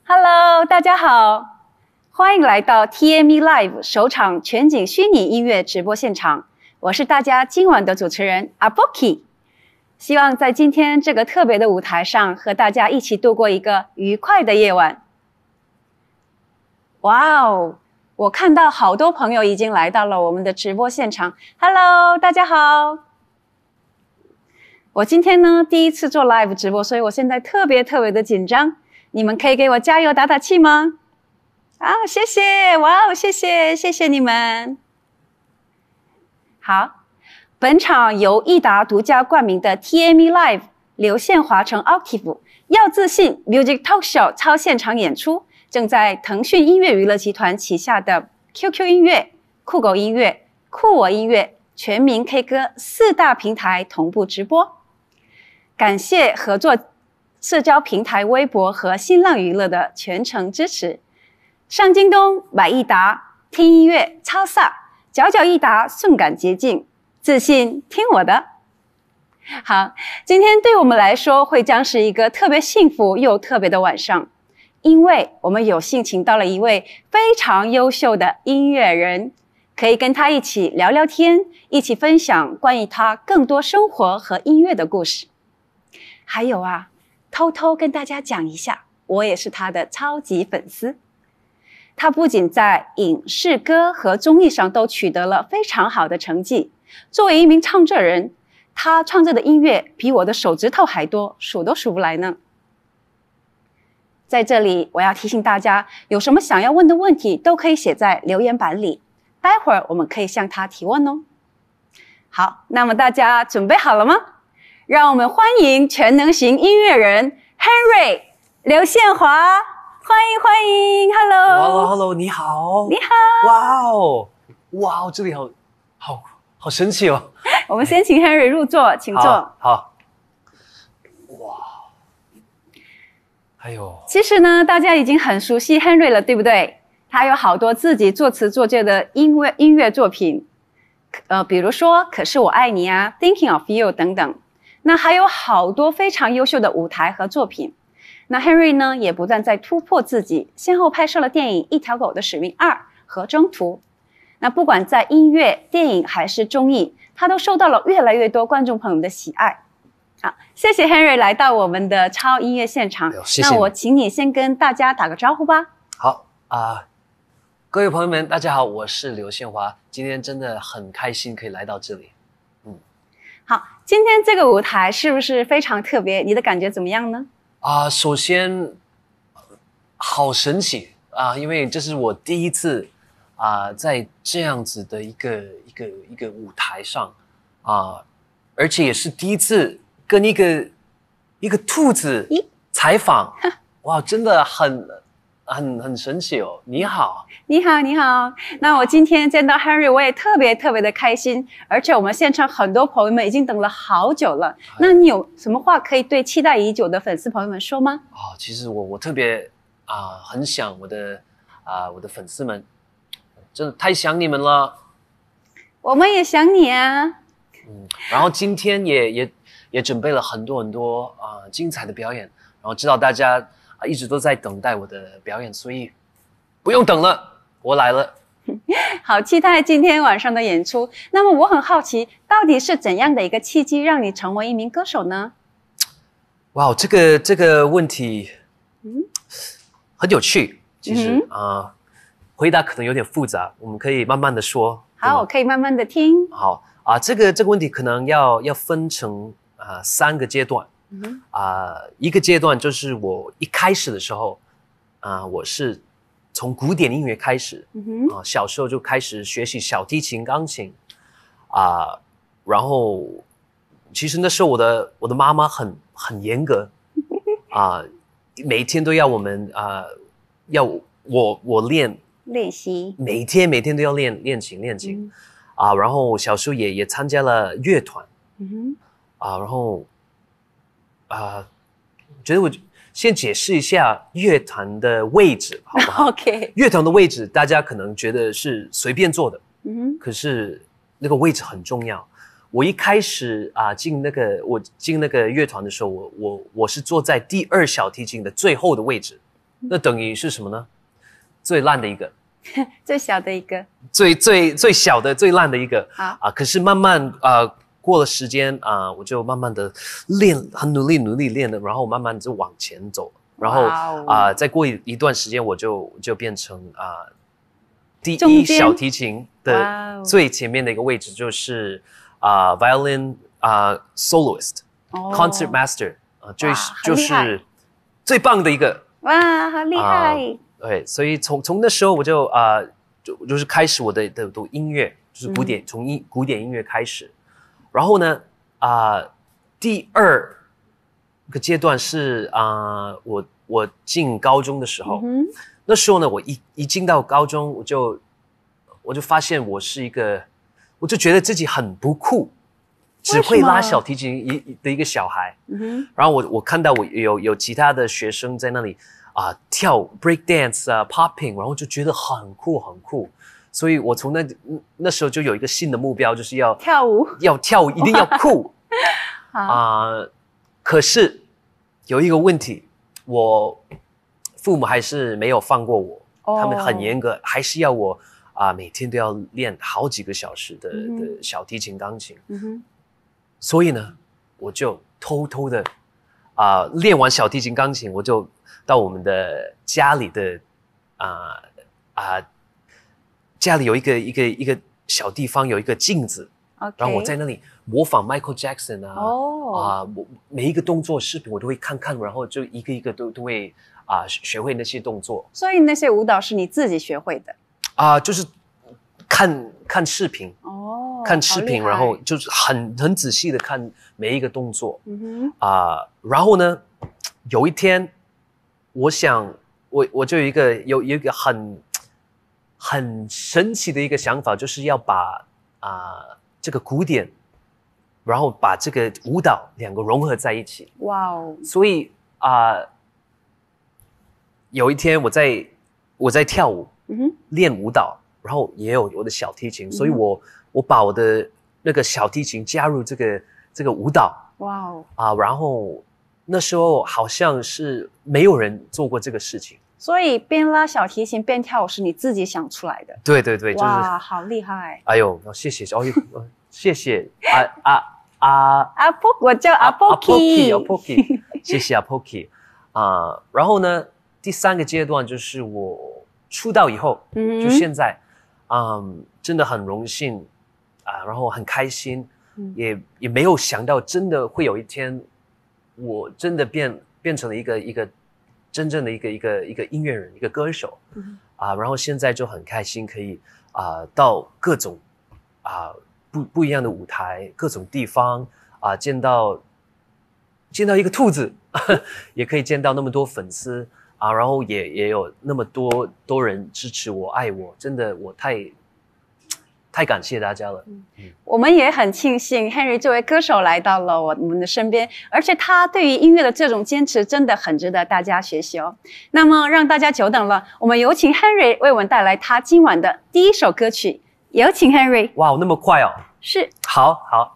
Hello， 大家好，欢迎来到 TME Live 首场全景虚拟音乐直播现场。我是大家今晚的主持人阿波 K， 希望在今天这个特别的舞台上，和大家一起度过一个愉快的夜晚。哇哦，我看到好多朋友已经来到了我们的直播现场。Hello， 大家好。我今天呢第一次做 live 直播，所以我现在特别的紧张。你们可以给我加油打打气吗？谢谢，哇哦，谢谢你们。好，本场由益达独家冠名的 TME Live 刘宪华乘 Octave 要自信 Music Talk Show 超现场演出，正在腾讯音乐娱乐集团旗下的 QQ 音乐、酷狗音乐、酷我音乐、全民 K 歌4大平台同步直播。感谢合作社交平台微博和新浪娱乐的全程支持。上京东买益达，听音乐超飒，脚脚益达顺感捷径，自信听我的。好，今天对我们来说会将是一个特别幸福又特别的晚上，因为我们有幸请到了一位非常优秀的音乐人，可以跟他一起聊聊天，一起分享关于他更多生活和音乐的故事。还有偷偷跟大家讲一下，我也是他的超级粉丝。他不仅在影视歌和综艺上都取得了非常好的成绩，作为一名唱作人，他创作的音乐比我的手指头还多，数都数不来呢。在这里我要提醒大家，有什么想要问的问题都可以写在留言板里，待会儿我们可以向他提问哦。好，那么大家准备好了吗？让我们欢迎全能型音乐人 Henry 刘宪华，欢迎 ，Hello， 你好， 你好， 哇哦，这里好神奇哦。 我们先请 Henry 入座，请坐。 好，哇，还有， 其实呢，大家已经很熟悉 Henry 了，对不对？他有好多自己作词作曲的音乐作品，比如说《可是我爱你》Thinking of You 等等。那还有好多非常优秀的舞台和作品。那 Henry 呢，也不断在突破自己，先后拍摄了电影《一条狗的使命2》和《征途》。那不管在音乐、电影还是综艺，他都受到了越来越多观众朋友的喜爱。好，谢谢 Henry 来到我们的超音乐现场。 谢谢。 那我请你先跟大家打个招呼吧。 好各位朋友们，大家好，我是刘宪华，今天真的很开心可以来到这里。 好，今天这个舞台是不是非常特别？你的感觉怎么样呢？ 首先好神奇因为这是我第一次在这样子的一个舞台上而且也是第一次跟一个兔子采访，哇，真的很神奇哦。你好。那我今天见到 Henry 我也特别的开心，而且我们现场很多朋友们已经等了好久了。那你有什么话可以对期待已久的粉丝朋友们说吗？ 其实我特别很想我的粉丝们，真的太想你们了。 我们也想你啊。 然后今天也准备了很多精彩的表演，然后知道大家一直都在等待我的表演，所以不用等了，我来了。 好期待今天晚上的演出。那么我很好奇，到底是怎样的一个契机让你成为一名歌手呢？ 哇，这个问题很有趣。其实回答可能有点复杂，我们可以慢慢的说。 好，我可以慢慢的听。 好这个问题可能要分成3个阶段。一个阶段就是我一开始的时候我是从古典音乐开始，小时候就开始学习小提琴、钢琴然后其实那时候我的妈妈很严格每天都要我们要我练习，每天都要练琴然后小时候也参加了乐团然后觉得我先解释一下乐团的位置好不好？ OK， 乐团的位置大家可能觉得是随便做的，可是那个位置很重要。我一开始进那个乐团的时候，我是坐在第2小提琴的最后的位置， 那等于是什么呢？最烂的一个， 最小的一个， 最小的最烂的一个。 好可是慢慢过了时间我就慢慢的练，很努力练的，然后慢慢就往前走，然后再过一段时间我就变成第一小提琴的最前面的一个位置，就是violin soloist、concert master 就是最棒的一个。 哇，好厉害！ 对，所以从那时候我就是开始我的读音乐，就是从古典音乐开始。然后呢第二个阶段是我进高中的时候，那时候呢我一进到高中我就发现我就觉得自己很不酷，只会拉小提琴的一个小孩。然后我看到我有其他的学生在那里跳 break dance popping， 然后就觉得很酷，所以我从那时候就有一个新的目标，就是要跳舞一定要酷。可是有一个问题，我父母还是没有放过我，他们很严格，还是要我每天都要练好几个小时的小提琴、钢琴。所以呢，我就偷偷的练完小提琴、钢琴，我就到我们的家里的家里有一个小地方，有一个镜子，然后我在那里模仿 Michael Jackson 每一个动作视频我都会看，然后就一个都会学会那些动作。 所以那些舞蹈是你自己学会的？ 就是看视频看视频，然后就是很仔细的看每一个动作。然后呢，有一天我想我就有一个很神奇的一个想法，就是要把这个古典，然后把这个舞蹈两个融合在一起。哇哦！所以有一天我在跳舞，练舞蹈，然后也有我的小提琴，所以我把我的那个小提琴加入这个舞蹈。哇哦！然后那时候好像是没有人做过这个事情。 所以边拉小提琴边跳舞是你自己想出来的？ 对， 哇，好厉害！ 哎呦，谢谢，谢谢我叫阿 Poki， 谢谢阿 Poki。然后呢，第三个阶段就是我出道以后，就现在，真的很荣幸然后很开心，也没有想到真的会有一天，我真的变成了一个真正的一个音乐人，一个歌手。然后现在就很开心，可以到各种不一样的舞台，各种地方见到一个兔子也可以见到那么多粉丝然后也有那么多人支持我、爱我，真的我太感谢大家了。 我们也很庆幸 Henry 这位歌手来到了我们的身边，而且他对于音乐的这种坚持真的很值得大家学习哦。那么让大家久等了，我们有请 Henry 为我们带来他今晚的第一首歌曲，有请 Henry。 哇，那么快哦！ 是， 好。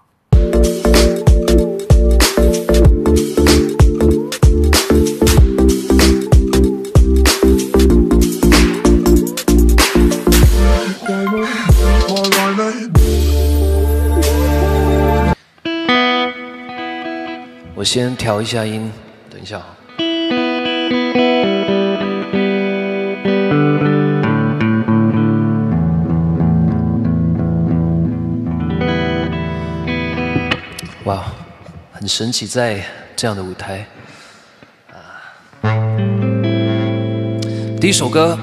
我先调一下音，等一下。哇，很神奇，在这样的舞台。第一首歌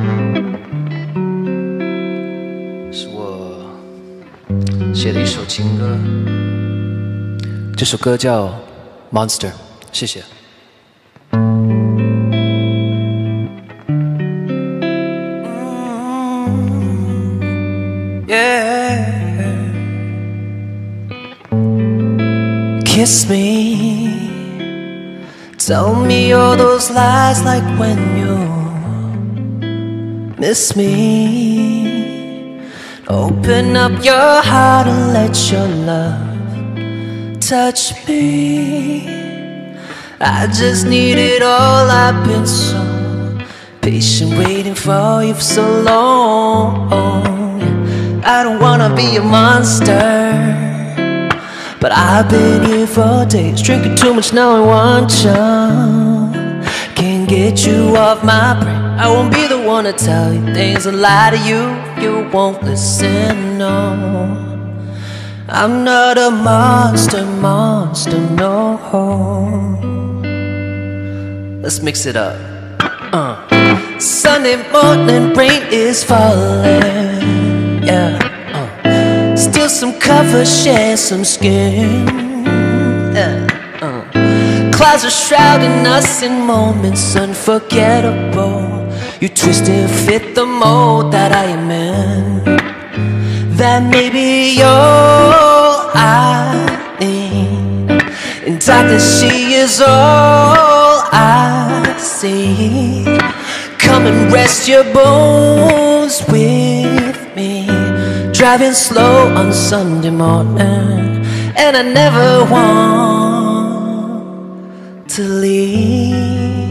是我写的一首情歌，这首歌叫Monster， 谢谢。Kiss me, tell me all those lies like when you miss me. Open up your heart and let your love touch me. I just need it all, I've been so Patient waiting for you for so long. I don't wanna be a monster, but I've been here for days, drinking too much now I want you. Can't get you off my brain. I won't be the one to tell you things and lie to you. You won't listen, no. I'm not a monster, no. Let's mix it up. Sunday morning, rain is falling, yeah. Still some cover, share some skin, yeah. Clouds are shrouding us in moments unforgettable. You twist and fit the mold that I am in. That may be all I need, and darkness, she is all I see. Come and rest your bones with me, driving slow on Sunday morning, and I never want to leave.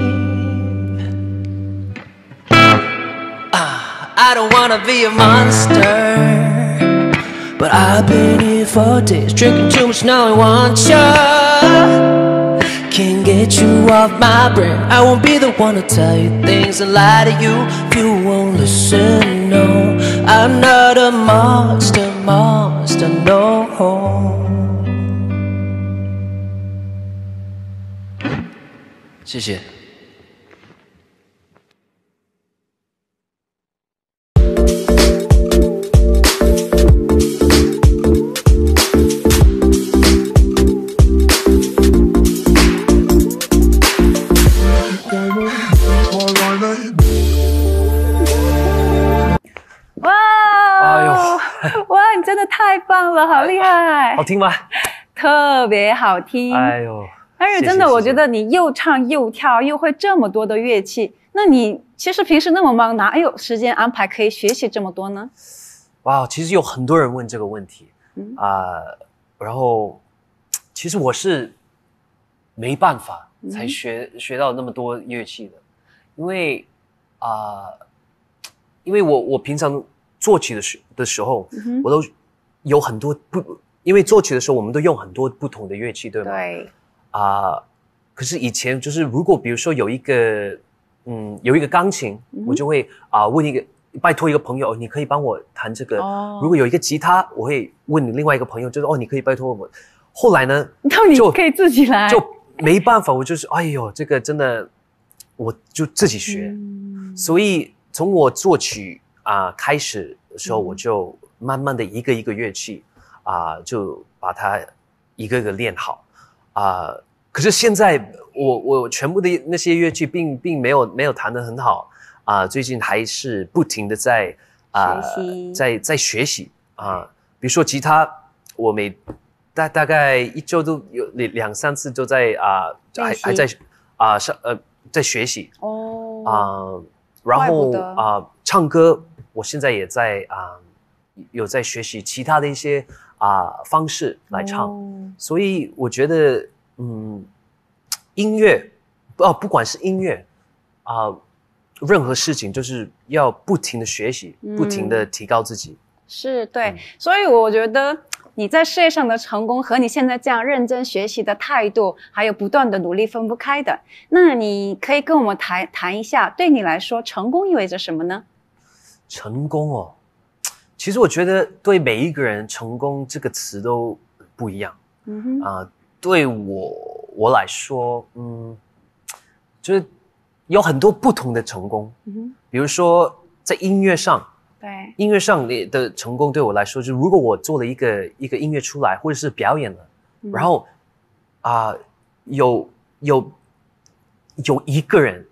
I don't wanna be a monster, but I've been here for days, drinking too much now I want you. Can't get you off my brain. I won't be the one to tell you things and lie to you if you won't listen, no. I'm not a monster, no.谢谢。 哇，你真的太棒了，好厉害！ 好听吗？ 特别好听。 哎呦， 而且真的，我觉得你又唱又跳，又会这么多的乐器，那你其实平时那么忙，哪有时间安排可以学习这么多呢？ 哇，其实有很多人问这个问题，然后其实我是没办法才学到那么多乐器的，因为我平常作曲的时候，我都有很多因为作曲的时候我们都用很多不同的乐器，对吗？ 对。 可是以前就是如果比如说有一个钢琴，我就会拜托一个朋友，你可以帮我弹这个。如果有一个吉他，我会问另外一个朋友，就是你可以拜托我。后来呢， 你可以自己来， 就没办法，我就是哎呦，这个真的我就自己学。所以从我作曲开始的时候，我就慢慢的一个一个乐器就把它一个个练好可是现在我全部的那些乐器并没有弹得很好最近还是不停的在学习比如说吉他，我大概一周都有2-3次都在还在在学习然后唱歌，我现在也在有在学习其他的一些方式来唱，所以我觉得音乐不管是音乐任何事情就是要不停的学习，不停的提高自己。 是对，所以我觉得你在事业上的成功和你现在这样认真学习的态度还有不断的努力分不开的。那你可以跟我们谈一下，对你来说成功意味着什么呢？ 成功其实我觉得对每一个人成功这个词都不一样对我来说就是有很多不同的成功比如说在音乐上， 对音乐上的成功对我来说，就是如果我做了一个音乐出来，或者是表演了，然后有一个人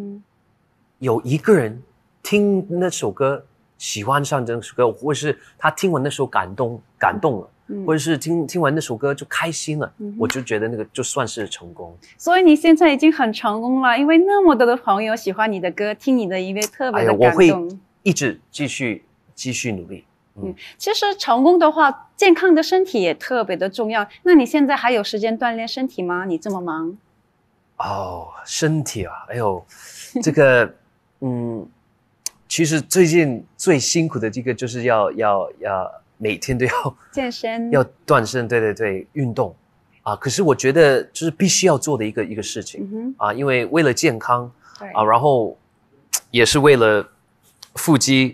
听那首歌，喜欢上这首歌，或者是他听完那首感动了，或者是听完那首歌就开心了，我就觉得那个就算是成功。 所以你现在已经很成功了，因为那么多的朋友喜欢你的歌，听你的音乐特别的感动。 我会一直继续努力。 其实成功的话，健康的身体也特别的重要。那你现在还有时间锻炼身体吗？你这么忙？ 身体哎呦，这个其实最近最辛苦的这个就是要每天都要健身， 要锻身，对，运动啊。可是我觉得就是必须要做的一个事情啊，因为为了健康啊，然后也是为了腹肌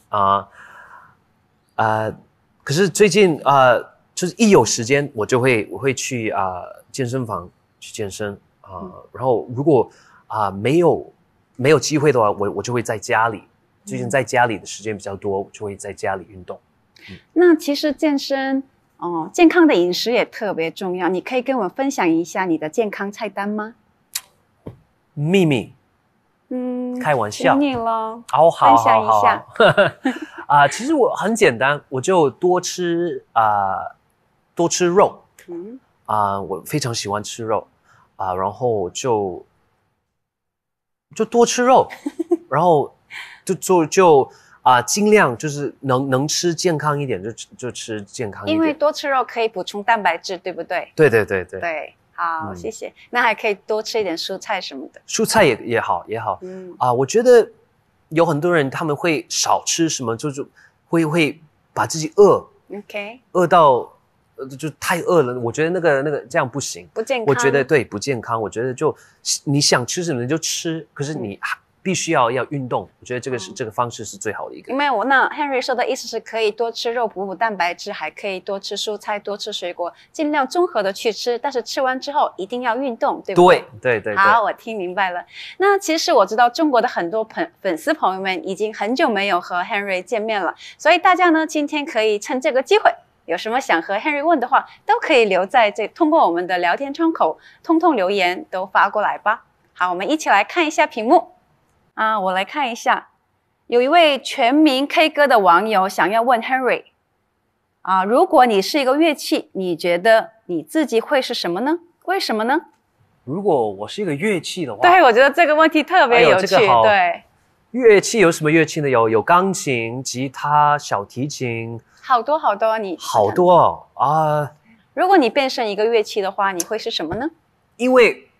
可是最近就是一有时间我会去健身房去健身然后如果没有机会的话，我就会在家里。最近在家里的时间比较多，我就会在家里运动。 那其实健身健康的饮食也特别重要，你可以跟我们分享一下你的健康菜单吗？ 秘密，开玩笑， 请你了， 好， 分享一下。 其实我很简单，我就多吃肉，我非常喜欢吃肉然后就多吃肉，然后就尽量就是能吃健康一点就吃健康一点， 因为多吃肉可以补充蛋白质，对不对？ 对， 好，谢谢。那还可以多吃一点蔬菜什么的， 蔬菜也好，我觉得有很多人他们会少吃什么，就会把自己饿到就太饿了。我觉得那个这样不行， 不健康。 我觉得对不健康。我觉得就你想吃什么就吃，可是你必须要运动，我觉得这个方式是最好的一个。 因为那 Henry 说的意思是可以多吃肉补蛋白质，还可以多吃蔬菜，多吃水果，尽量综合的去吃，但是吃完之后一定要运动，对不对？ 对。 好，我听明白了。那其实我知道中国的很多粉丝朋友们已经很久没有和 Henry 见面了，所以大家呢今天可以趁这个机会，有什么想和 Henry 问的话，都可以留在通过我们的聊天窗口，通通留言都发过来吧。好，我们一起来看一下屏幕。我来看一下，有一位全民 K 歌的网友想要问 Henry 如果你是一个乐器，你觉得你自己会是什么呢？为什么呢？ 如果我是一个乐器的话， 对，我觉得这个问题特别有趣。 这个好， 对， 乐器有什么乐器呢？有钢琴、吉他、小提琴， 好多好多。 好多如果你变成一个乐器的话，你会是什么呢？ 因为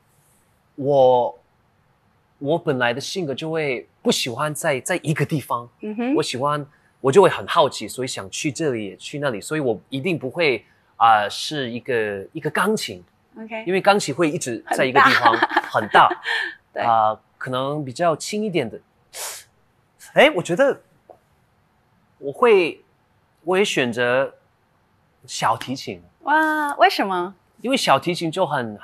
我本来的性格就会不喜欢在一个地方，我就会很好奇，所以想去这里也去那里，所以我一定不会是一个钢琴 ，OK， 因为钢琴会一直在一个地方很大， 对可能比较轻一点的，我觉得我会选择小提琴。 哇，为什么？ 因为小提琴就很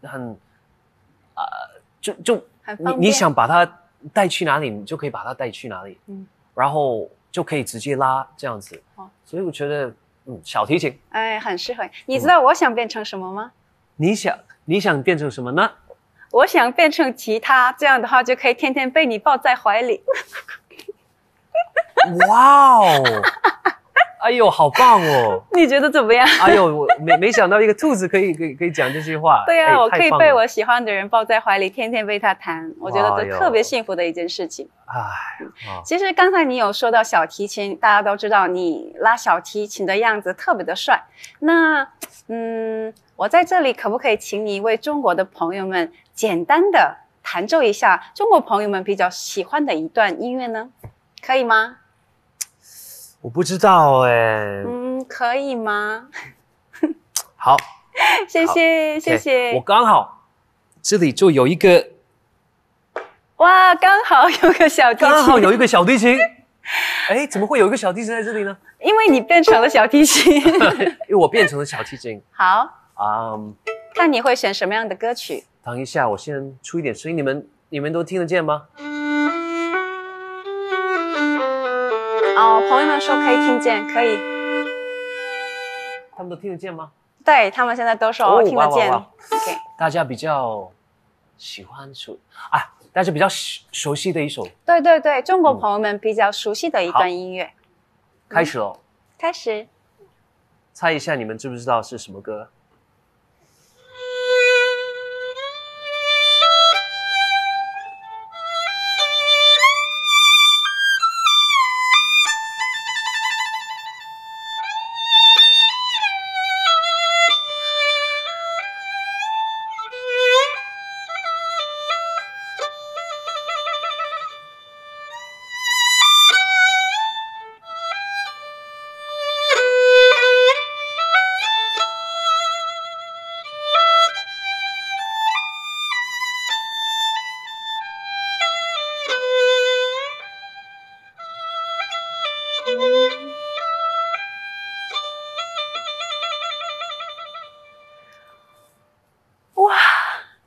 就你想把它带去哪里，你就可以把它带去哪里，然后就可以直接拉这样子，所以我觉得小提琴很适合。你知道我想变成什么吗？ 你想变成什么呢？ 我想变成吉他，这样的话就可以天天被你抱在怀里。 哇哦！哎呦，好棒哦！ 你觉得怎么样？ 哎呦，我没想到一个兔子可以讲这句话。 对啊，我可以被我喜欢的人抱在怀里，天天被他弹，我觉得这特别幸福的一件事情。其实刚才你有说到小提琴，大家都知道你拉小提琴的样子特别的帅。那我在这里可不可以请你为中国的朋友们简单的弹奏一下中国朋友们比较喜欢的一段音乐呢？可以吗？ 我不知道可以吗？ 好， 谢谢。 我刚好这里就有一个， 哇，刚好有个小提琴， 刚好有一个小提琴。怎么会有一个小提琴在这里呢？ 因为你变成了小提琴。 因为我变成了小提琴。 好，看你会选什么样的歌曲？ 等一下，我先出一点声音，你们都听得见吗？ 朋友们说可以听见，可以。 他们都听得见吗？ 对，他们现在都说听得见。 Okay. 大家比较喜欢大家比较熟悉的一首。 对，中国朋友们比较熟悉的一段音乐。 开始了。 开始。 猜一下，你们知不知道是什么歌？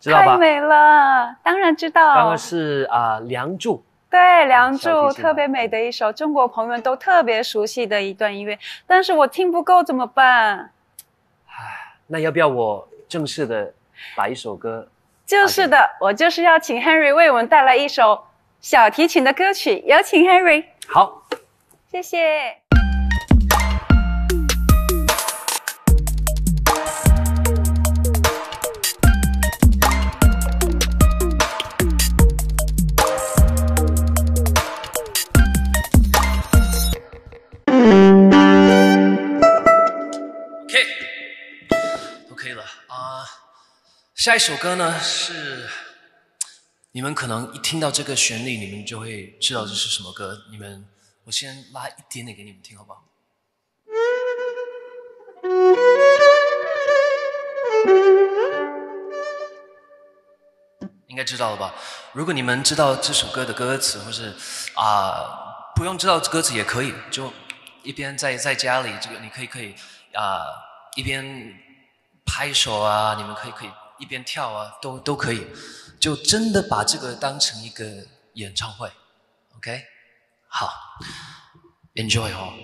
知道吧？ 太美了，当然知道。 刚刚是梁祝。 对，《梁祝》 小提琴特别美的一首，中国朋友们都特别熟悉的一段音乐，但是我听不够怎么办？ 唉，那要不要我正式的把一首歌？ 就是的，我就是要请 Henry 为我们带来一首小提琴的歌曲，有请 Henry。 好， 谢谢。 下一首歌呢是你们可能一听到这个旋律，你们就会知道这是什么歌。我先拉一点点给你们听，好不好？应该知道了吧？如果你们知道这首歌的歌词，或是不用知道歌词也可以，就一边在家里，这个你可以一边拍手啊，你们可以一边跳啊，都可以，就真的把这个当成一个演唱会 ，OK？ 好 ，Enjoy 哦。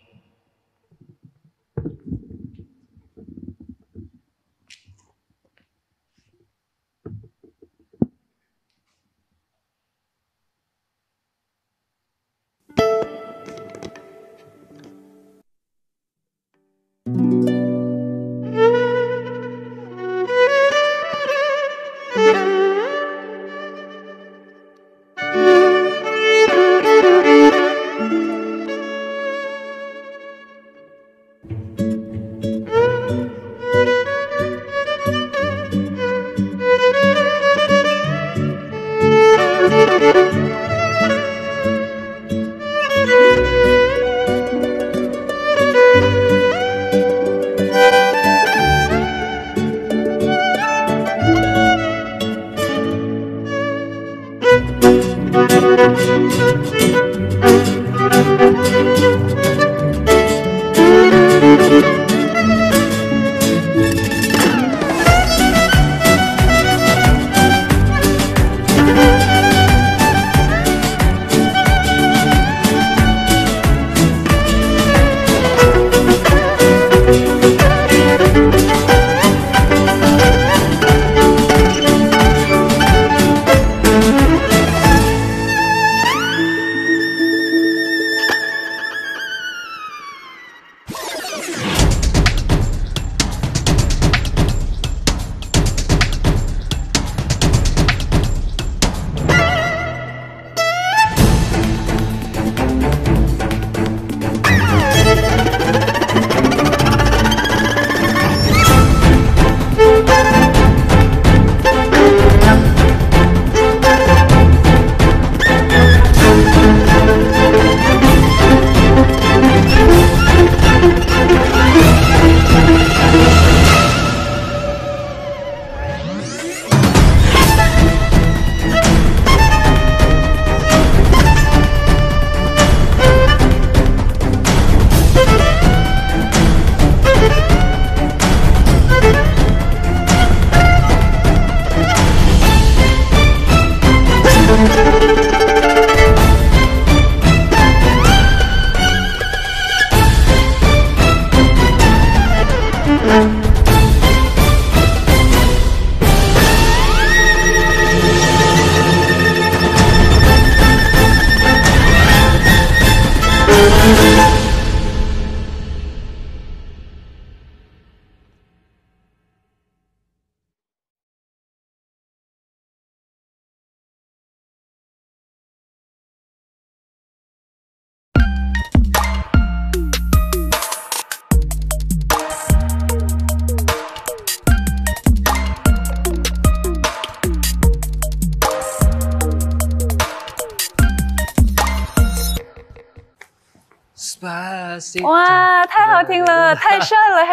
哇，太好听了，太帅了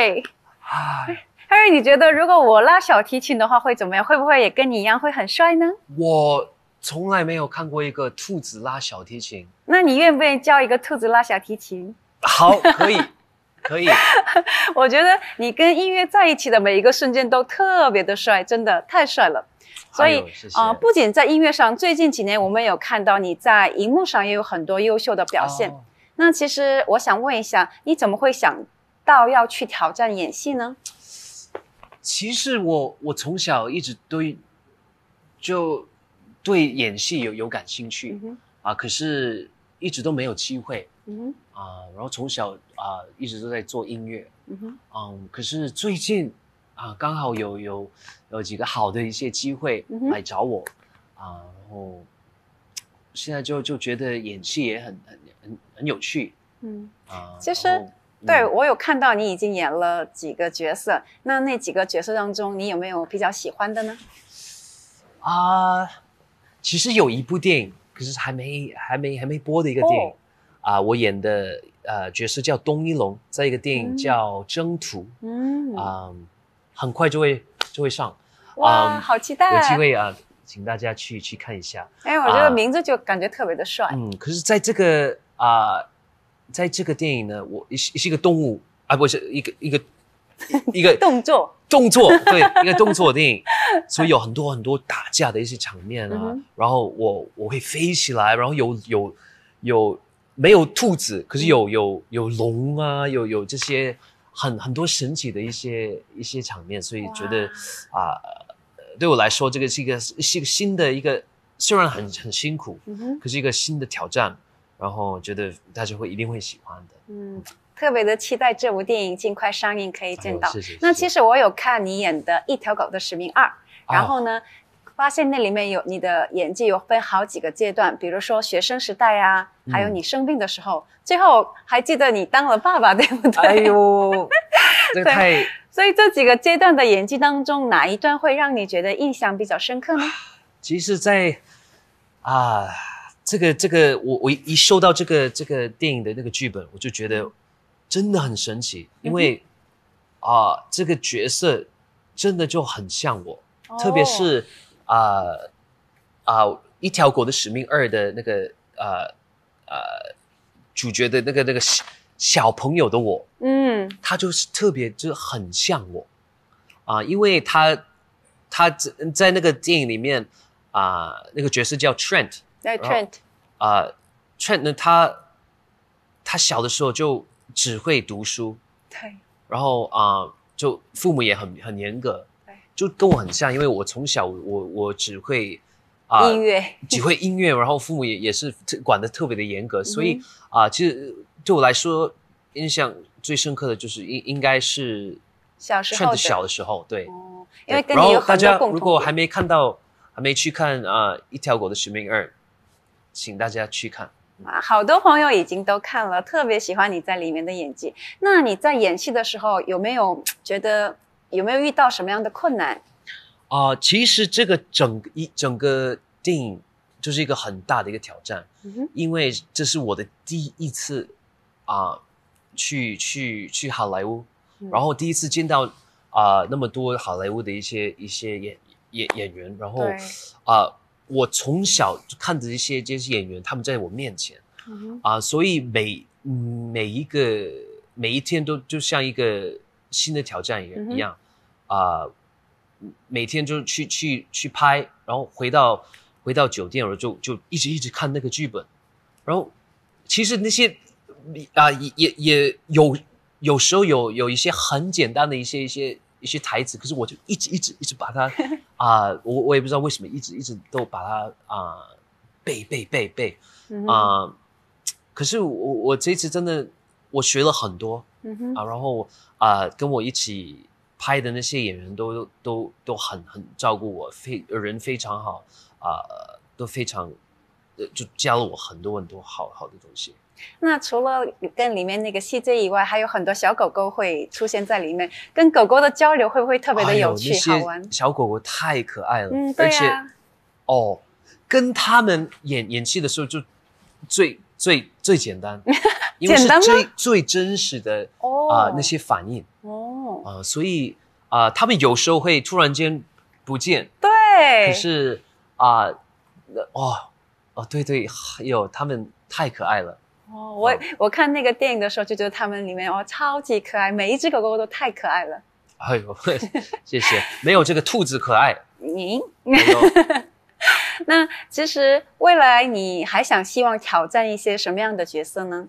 ，Henry。Henry， 你觉得如果我拉小提琴的话会怎么样？会不会也跟你一样会很帅呢？ 我从来没有看过一个兔子拉小提琴。 那你愿不愿意教一个兔子拉小提琴？ 好，可以。 可以。 我觉得你跟音乐在一起的每一个瞬间都特别的帅，真的太帅了。所以谢谢不仅在音乐上，最近几年我们有看到你在荧幕上也有很多优秀的表现。那其实我想问一下，你怎么会想到要去挑战演戏呢？ 其实我从小一直对演戏有感兴趣，可是一直都没有机会，然后从小一直都在做音乐，可是最近刚好有几个好的一些机会来找我，然后现在就觉得演戏也很有趣， 其实对我有看到你已经演了几个角色，那几个角色当中，你有没有比较喜欢的呢？ 其实有一部电影，可是还没播的一个电影，我演的角色叫东一龙，在一个电影叫《征途》，很快就会上， 哇，好期待！ 有机会请大家去看一下。 哎，我觉得名字就感觉特别的帅。 可是在这个电影呢，我是一个动物不是一个动作对，一个动作电影，所以有很多打架的一些场面然后我会飞起来，然后有没有兔子，可是有龙有这些很多神奇的一些场面，所以觉得对我来说这个是一个新的一个，虽然很辛苦，可是一个新的挑战，然后觉得大家一定会喜欢的。 特别的期待这部电影尽快上映可以见到。 谢谢。 那其实我有看你演的《一条狗的使命2》，然后呢，发现那里面有你的演技有分好几个阶段，比如说学生时代还有你生病的时候，最后还记得你当了爸爸，对不对？ 哎呦，这太…… 所以这几个阶段的演技当中，哪一段会让你觉得印象比较深刻呢？ 其实在这个我一收到这个电影的那个剧本，我就觉得真的很神奇，因为这个角色真的就很像我，特别是一条狗的使命2的那个主角的那个小朋友的我，他就是特别就是很像我因为他在那个电影里面那个角色叫 Trent。 对 Trent， Trent 呢，他小的时候就只会读书， 对， 然后就父母也很严格，对，就跟我很像，因为我从小我只会音乐， 只会音乐，然后父母也是管得特别的严格，所以其实对我来说印象最深刻的就是应该是小时候的 Trent 小的时候，对， 因为跟你有很多共同点。然后大家如果还没去看一条狗的使命2，请大家去看。 好多朋友已经都看了，特别喜欢你在里面的演技。那你在演戏的时候有没有遇到什么样的困难？ 其实这个整个电影就是一个很大的一个挑战，因为这是我的第一次去好莱坞，然后第一次见到那么多好莱坞的一些演员，然后我从小就看着这些演员，他们在我面前，所以每一天都就像一个新的挑战一样，每天就去拍，然后回到酒店，我就一直看那个剧本，然后其实那些也有时候有一些很简单的一些台词，可是我就一直把它我也不知道为什么一直都把它背，可是我这次真的我学了很多，然后跟我一起拍的那些演员都很照顾我，人非常好都非常就教了我很多好的东西。 那除了跟里面那个 CJ 以外，还有很多小狗狗会出现在里面，跟狗狗的交流会不会特别的有趣好玩？ 小狗狗太可爱了， 对啊， 而且跟他们演戏的时候就最简单，因为是最真实的那些反应所以他们有时候会突然间不见， 对， 可是对，他们太可爱了。 哦，我看那个电影的时候就觉得他们里面超级可爱，每一只狗狗都太可爱了。 哎呦，谢谢，没有这个兔子可爱。 您，那其实未来你还希望挑战一些什么样的角色呢？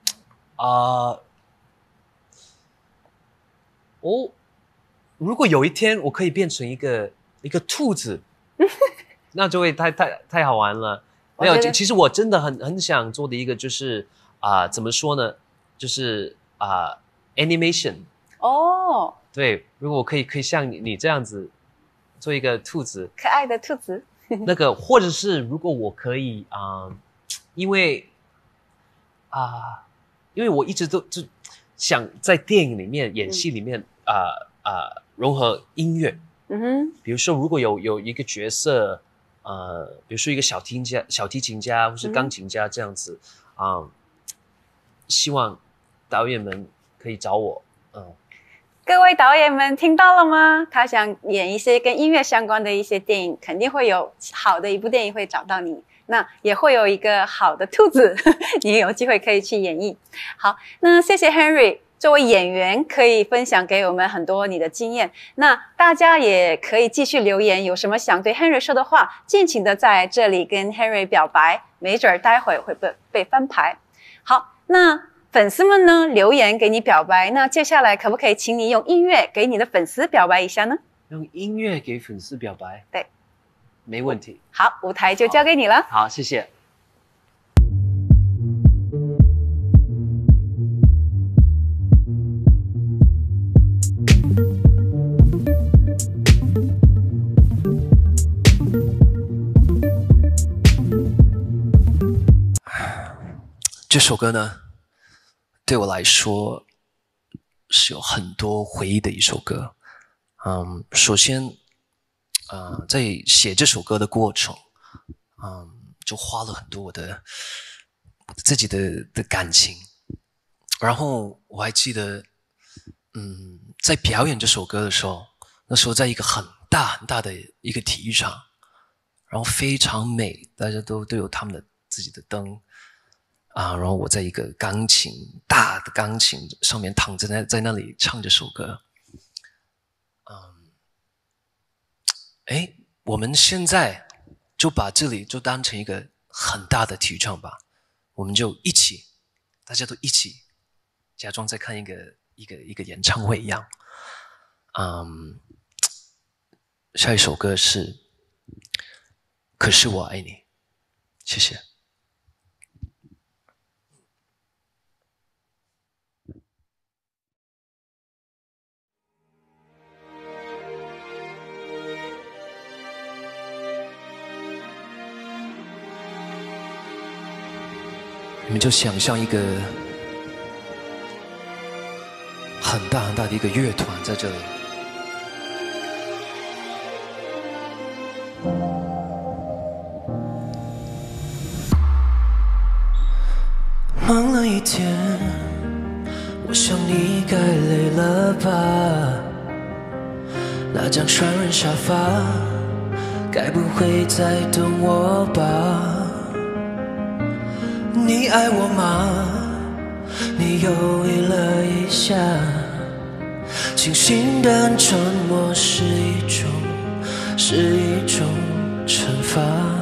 如果有一天我可以变成一个兔子，那就会太好玩了。没有，其实我真的很想做的一个就是怎么说呢？就是animation。哦，对，如果我可以像你这样子做一个兔子， 可爱的兔子。 那个，或者是如果我可以因为我一直就想在电影里面演戏里面融合音乐。比如说如果有一个角色比如说一个小提琴家或是钢琴家这样子希望导演们可以找我。 各位导演们听到了吗？他想演一些跟音乐相关的一些电影，肯定会有好的一部电影会找到你，那也会有一个好的兔子你也有机会可以去演绎。好，那谢谢 Henry 作为演员可以分享给我们很多你的经验，那大家也可以继续留言，有什么想对 Henry 说的话，尽情的在这里跟 Henry 表白，没准待会会被翻牌。好，那粉丝们呢留言给你表白，那接下来可不可以请你用音乐给你的粉丝表白一下呢？ 用音乐给粉丝表白？ 对， 没问题。 好，舞台就交给你了。 好，谢谢。这首歌呢对我来说是有很多回忆的一首歌。首先在写这首歌的过程就花了很多我自己的感情。然后我还记得在表演这首歌的时候，那时候在一个很大很大的一个体育场，然后非常美，大家都有他们的自己的灯然后我在一个大的钢琴上面躺着在那里唱这首歌。我们现在就把这里就当成一个很大的体育场吧，我们就大家都一起假装在看一个演唱会一样。下一首歌是可是我爱你。谢谢。你们就想象一个很大很大的一个乐团在这里， 忙了一天，我想你该累了吧？那张双人沙发，该不会再等我吧？你爱我吗？你犹豫了一下，清醒的沉默是一种惩罚。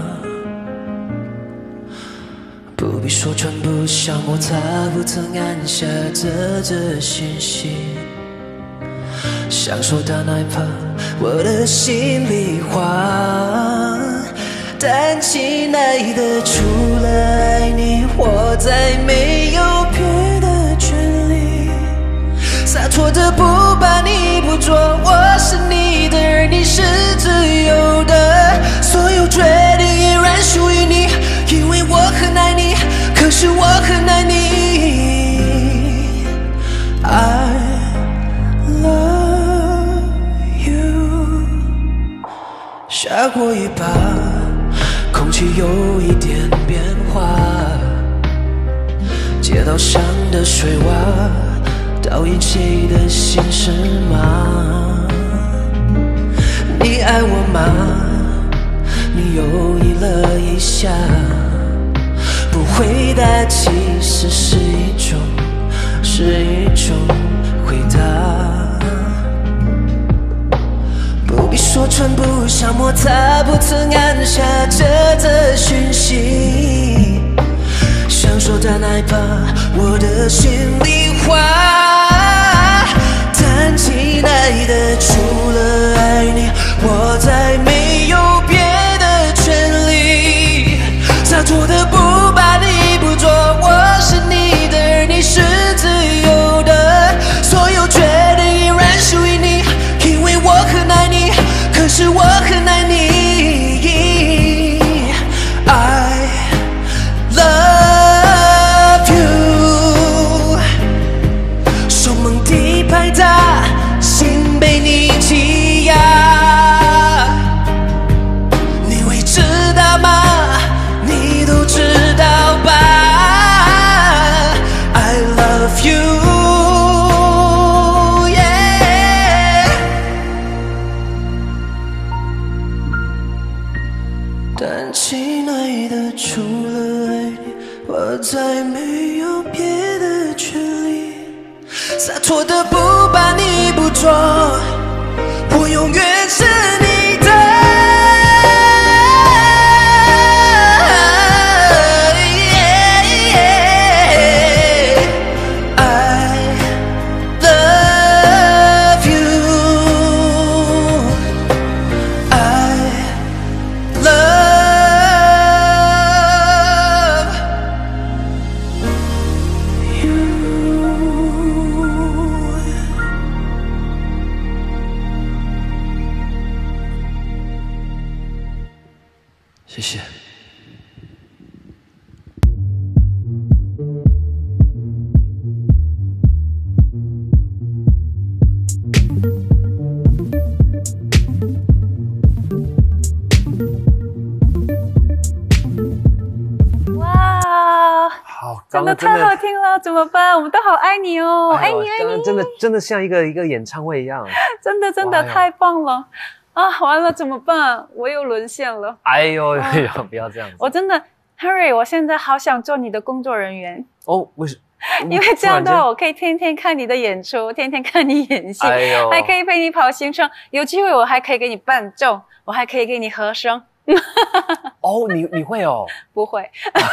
不必说穿，不想摩擦，不曾按下这信息，想说但害怕我的心里话。但亲爱的，除了爱你，我再没有别的权利。洒脱的不把你捕捉，我是你的，而你是自由的。所有决定依然属于你，因为我很爱你，可是我很爱你。I love you。下过雨吧，空气有一点变化，街道上的水洼倒映谁的心事吗？你爱我吗？你犹豫了一下，不回答其实这是一种回答。不必说穿，不想摸它，不曾按下这则讯息。想说的哪怕我的心里话，但亲爱的，除了爱你，我再没有别的权利。洒脱的不把你捕捉，我是你的，而你是自由的，所有决定依然属于你，因为我很爱你，可是我很爱你。I love you， 手猛地拍打，心被你挤压，你会知道吗？你都知道吧 ？I love you，yeah。但亲爱的，除了爱你，我再没有别的权利。洒脱的不把你捕捉，我永远是你的。谢谢。 哇， 好， 真的太好听了，怎么办？我们都好爱你哦，爱你爱你， 真的像一个演唱会一样， 真的太棒了啊！完了怎么办？我又沦陷了。 哎呦，不要这样子。 我真的 Harry， 我现在好想做你的工作人员哦，为什么？ 因为这样的话，我可以天天看你的演出，天天看你演戏，还可以陪你跑行程，有机会我还可以给你伴奏，我还可以给你和声。 哦，你会哦？ 不会。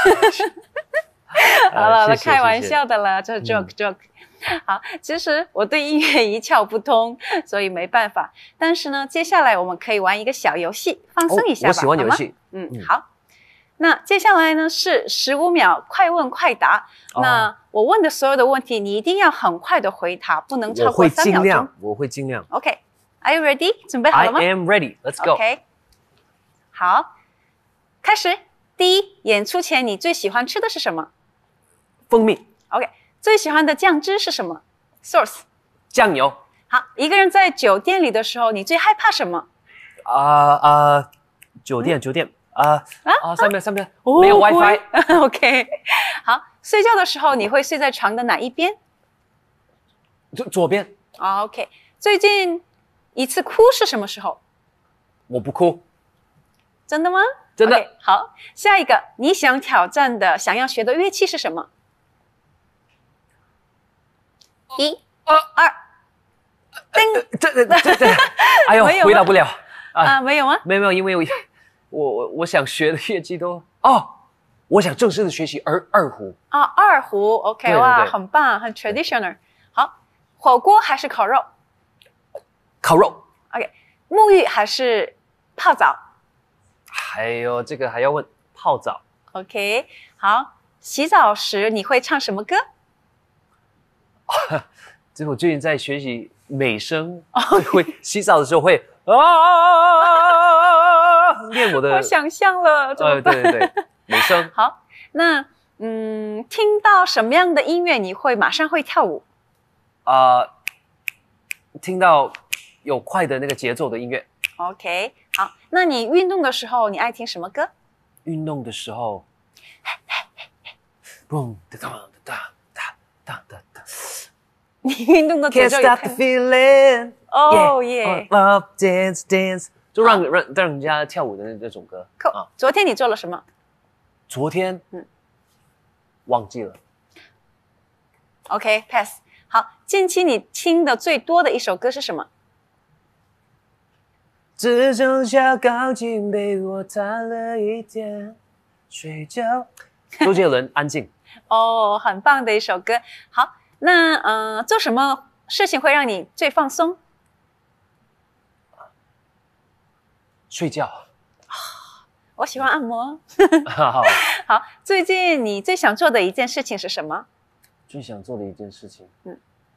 好了，开玩笑的了，这是 joke。好，其实我对音乐一窍不通，所以没办法。但是呢，接下来我们可以玩一个小游戏，放松一下吧。 我喜欢游戏。 好。那接下来呢是15秒快问快答。那我问的所有的问题，你一定要很快的回答，不能超过3秒钟。 我会尽量。 OK，Are you ready？ 准备好了吗 ？I am ready. Let's go. OK， 好，开始。第一，演出前你最喜欢吃的是什么？ 蜂蜜。 OK， 最喜欢的酱汁是什么 ？Source。 酱油。 好，一个人在酒店里的时候，你最害怕什么？ 酒店。3秒，没有 WiFi。 OK， 好，睡觉的时候你会睡在床的哪一边？ 左边。 OK， 最近一次哭是什么时候？ 我不哭。 真的吗？ 真的。 Okay，好，下一个，你想挑战的、想要学的乐器是什么？1、2， 这，哎呦，回答不了没有吗？ 没有，因为我想学的乐器都我想正式的学习二胡二胡 OK， 对哇，很棒，很 traditional。好，火锅还是烤肉？ 烤肉。 OK， 沐浴还是泡澡？ 还有这个还要问泡澡。 OK， 好，洗澡时你会唱什么歌？ 这我最近在学习美声，会洗澡的时候会练我的。 我想象了，怎么办？ 对，美声。 好，那听到什么样的音乐你会马上会跳舞？ 听到有快的那个节奏的音乐。 OK， 好，那你运动的时候你爱听什么歌？ 运动的时候，boom da da da da da。 你运动的节奏也 Can't stop the feeling。 耶 ！Love dance， 就让人家跳舞的那种歌。 昨天你做了什么？ 昨天忘记了。 OK pass。好，近期你听的最多的一首歌是什么？ 只剩下靠近被我谈了一天，睡觉。周杰伦，安静。 哦，很棒的一首歌。好，那做什么事情会让你最放松？ 睡觉。 我喜欢按摩。 好， 好，最近你最想做的一件事情是什么？ 最想做的一件事情， 嗯，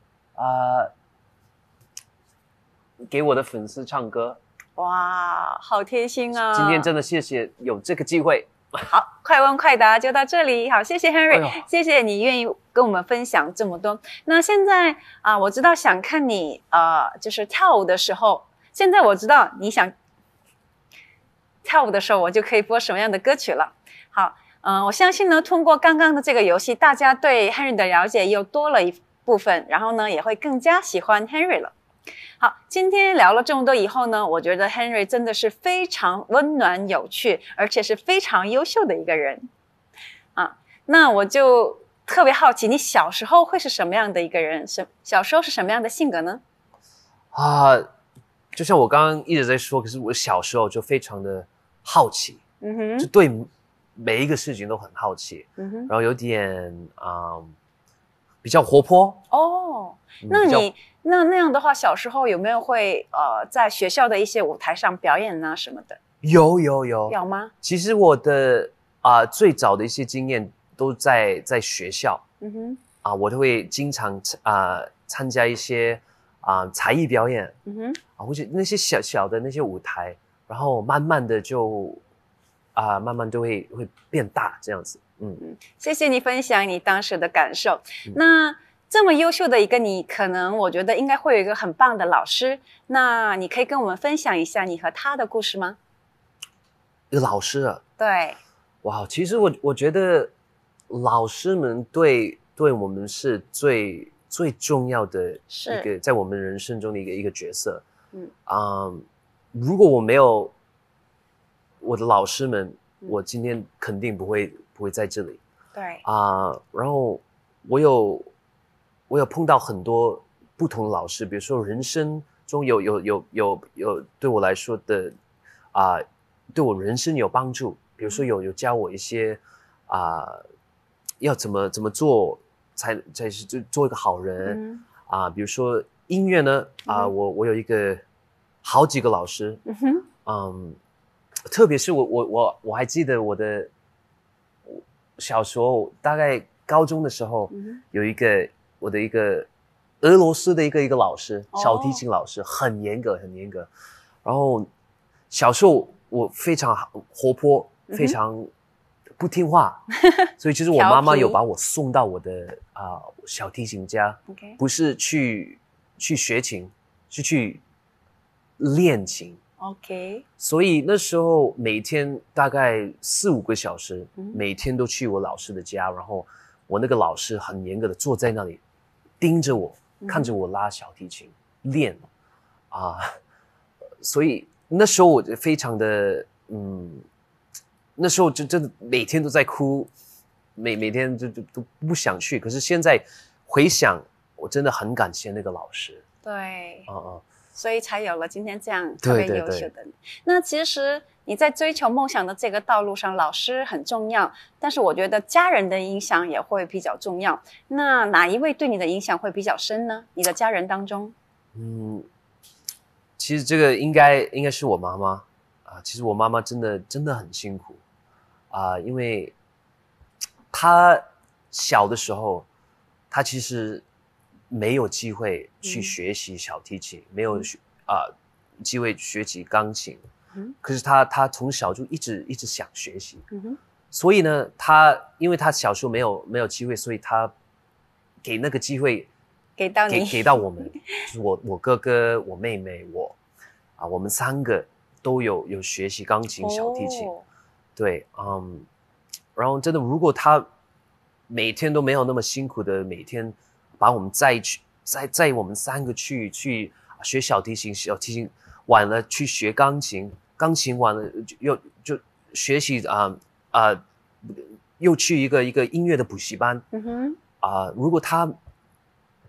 给我的粉丝唱歌。 哇，好贴心啊！ 今天真的谢谢有这个机会。 好，快问快答就到这里。好，谢谢 Henry，、谢谢你愿意跟我们分享这么多。那现在我知道想看你就是跳舞的时候，现在我知道你想跳舞的时候，我就可以播什么样的歌曲了。好，我相信呢，通过刚刚的这个游戏，大家对 Henry 的了解又多了一部分，然后呢，也会更加喜欢 Henry 了。好，今天聊了这么多以后呢，我觉得 Henry 真的是非常温暖有趣，而且是非常优秀的一个人啊。那我就特别好奇，你小时候会是什么样的一个人？小时候是什么样的性格呢？ 就像我刚刚一直在说，可是我小时候就非常的好奇，就对每一个事情都很好奇，然后有点比较活泼。 哦，那你那样的话，小时候有没有会在学校的一些舞台上表演啊什么的？ 有吗？ 其实我的最早的一些经验都在学校，我都会经常参加一些才艺表演，或者那些小小的那些舞台，然后慢慢的就慢慢就会变大这样子。 谢谢你分享你当时的感受。那这么优秀的一个你，可能我觉得应该会有一个很棒的老师。那你可以跟我们分享一下你和他的故事吗？ 一个老师啊， 对， 哇，其实我觉得老师们对我们是最重要的一个在我们人生中的一个角色。如果我没有我的老师们，我今天肯定不会在这里。 对然后我有碰到很多不同的老师，比如说人生中有对我来说的对我人生有帮助，比如说有教我一些要怎么做才是做一个好人。比如说音乐呢，我有好几个老师，特别是我还记得我的小时候，大概高中的时候，有我的一个俄罗斯的一个老师，小提琴老师，很严格。然后小时候我非常活泼，非常不听话，所以其实我妈妈有把我送到我的小提琴家，不是去学琴，是去练琴。所以那时候每天大概4-5个小时，每天都去我老师的家，然后我那个老师很严格的坐在那里，盯着我，看着我拉小提琴练所以那时候我就非常的那时候就真的每天都在哭，每天就都不想去。可是现在回想，我真的很感谢那个老师。 对，所以才有了今天这样特别优秀的你。那其实你在追求梦想的这个道路上，老师很重要，但是我觉得家人的影响也会比较重要。那哪一位对你的影响会比较深呢？你的家人当中？ 其实这个应该是我妈妈其实我妈妈真的很辛苦因为她小的时候，她其实没有机会去学习小提琴，没有机会学习钢琴。可是她从小就一直想学习。所以呢，因为她小时候没有机会，所以她给那个机会给到你， 给到我们，就是我哥哥、我妹妹、我们3个都有学习钢琴、小提琴。对，然后真的，如果他每天都没有那么辛苦的每天把我们载我们3个去学小提琴，晚了去学钢琴晚了就学习又去一个音乐的补习班。如果他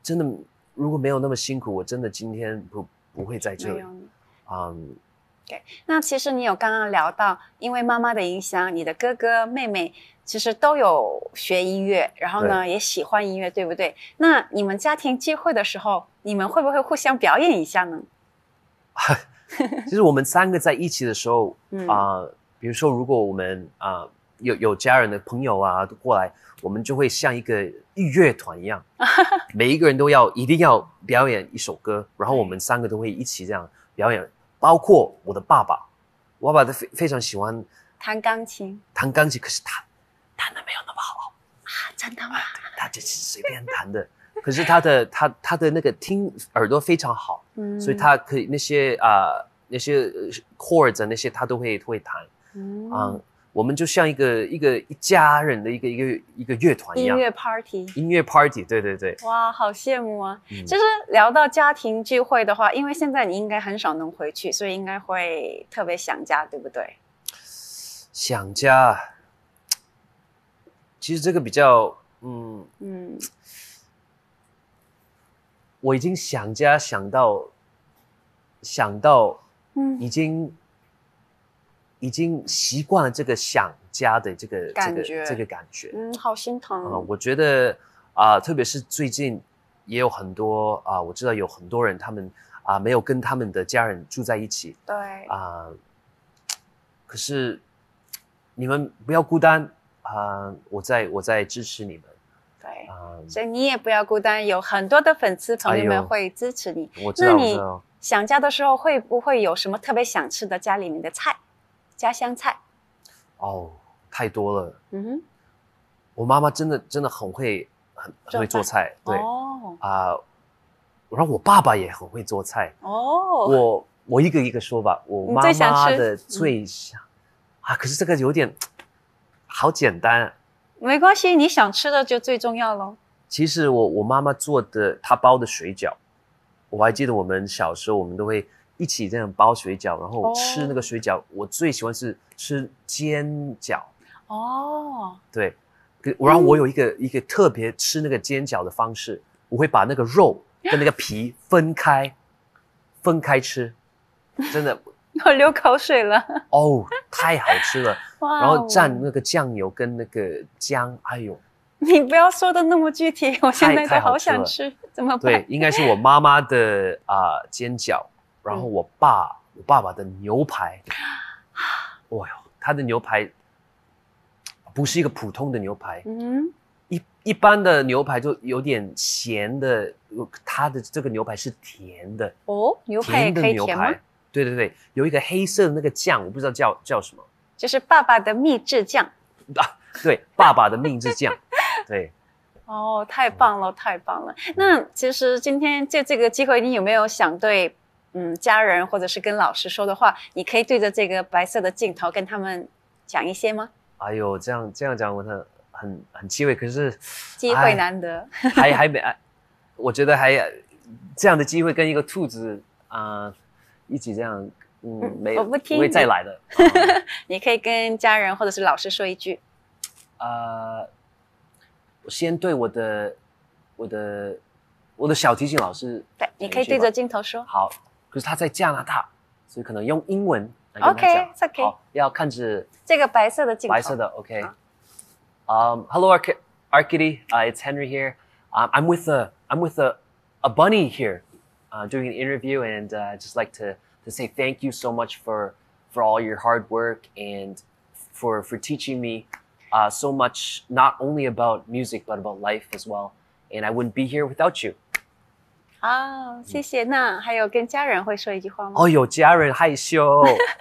真的如果没有那么辛苦，我真的今天不会在这里。 对，那其实你有刚刚聊到，因为妈妈的影响，你的哥哥妹妹其实都有学音乐，然后呢也喜欢音乐，对不对？那你们家庭聚会的时候，你们会不会互相表演一下呢？ 其实我们3个在一起的时候，比如说如果我们有家人的朋友都过来，我们就会像一个乐团一样，每一个人一定要表演一首歌，然后我们3个都会一起这样表演。包括我的爸爸，我爸爸非常喜欢弹钢琴， 可是他弹的没有那么好真的吗？ 他就是随便弹的，可是他的那个耳朵非常好，所以他可以那些 chords 那些他都会弹，我们就像一家人的一个乐团一样，音乐 party， 对对对。 哇，好羡慕啊！其实聊到家庭聚会的话，因为现在你应该很少能回去，所以应该会特别想家，对不对？ 想家，其实这个比较，我已经想家想到，已经习惯了这个想家的这个感觉， 好心疼我觉得特别是最近也有很多我知道有很多人他们没有跟他们的家人住在一起， 对可是你们不要孤单我在支持你们， 对所以你也不要孤单，有很多的粉丝朋友们会支持你。 我知道。 那你想家的时候会不会有什么特别想吃的家里面的菜？家乡菜太多了。我妈妈真的很会做菜，对然后我爸爸也很会做菜我一个一个说吧，我妈妈的最想可是这个有点好简单没关系，你想吃的就最重要咯。 其实我妈妈做的，她包的水饺，我还记得我们小时候我们都会一起这样包水饺，然后吃那个水饺我最喜欢是吃煎饺对，然后我有一个特别吃那个煎饺的方式，我会把那个肉跟那个皮分开吃，真的我流口水了太好吃了然后蘸那个酱油跟那个姜，哎呦， 你不要说的那么具体，我现在都好想吃，怎么办？ 对，应该是我妈妈的煎饺，然后我爸爸的牛排他的牛排不是一个普通的牛排一般的牛排就有点咸的，他的这个牛排是甜的牛排也可以甜吗？ 对对对，有一个黑色的那个酱，我不知道叫什么， 就是爸爸的秘制酱对，爸爸的秘制酱对太棒了太棒了。那其实今天借这个机会，你有没有想对家人或者是跟老师说的话，你可以对着这个白色的镜头跟他们讲一些吗？ 哎呦，这样讲我很机会，可是机会难得还没我觉得这样的机会跟一个兔子一起这样我不听， 不会再来的你可以跟家人或者是老师说一句我先对我的小提琴老师， 对，你可以对着镜头说。 好，可是他在加拿大，所以可能用英文来跟他讲。 OK， 好，要看着这个白色的镜头。 白色的 OK。Hello, Arkady. It's Henry here. I'm with a bunny here, doing an interview, and just like to say thank you so much for all your hard work and for teaching me so much, not only about music but about life as well. And I wouldn't be here without you. 谢谢。那还有跟家人会说一句话吗？ 有家人害羞。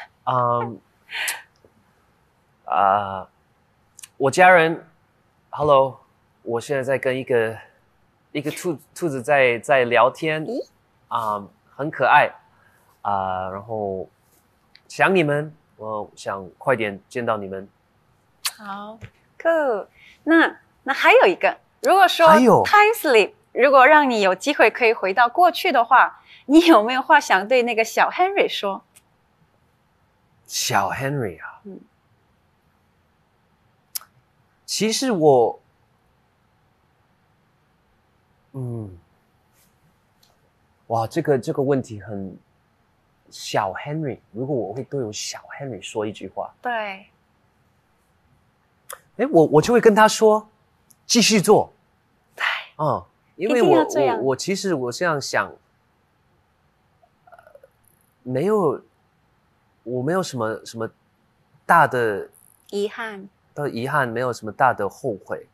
我家人 ，Hello， 我现在在跟一个兔子在聊天，很可爱，然后想你们，我想快点见到你们。 好 ，Cool。那还有一个，如果说还有 time sleep， 如果让你有机会可以回到过去的话，你有没有话想对那个小 Henry 说？ 小 Henry 其实我哇，这个问题很小 Henry， 如果我会对我小 Henry 说一句话， 对， 我就会跟他说，继续做。 对， 因为我其实我这样想，我没有什么大的遗憾， 没有什么大的后悔。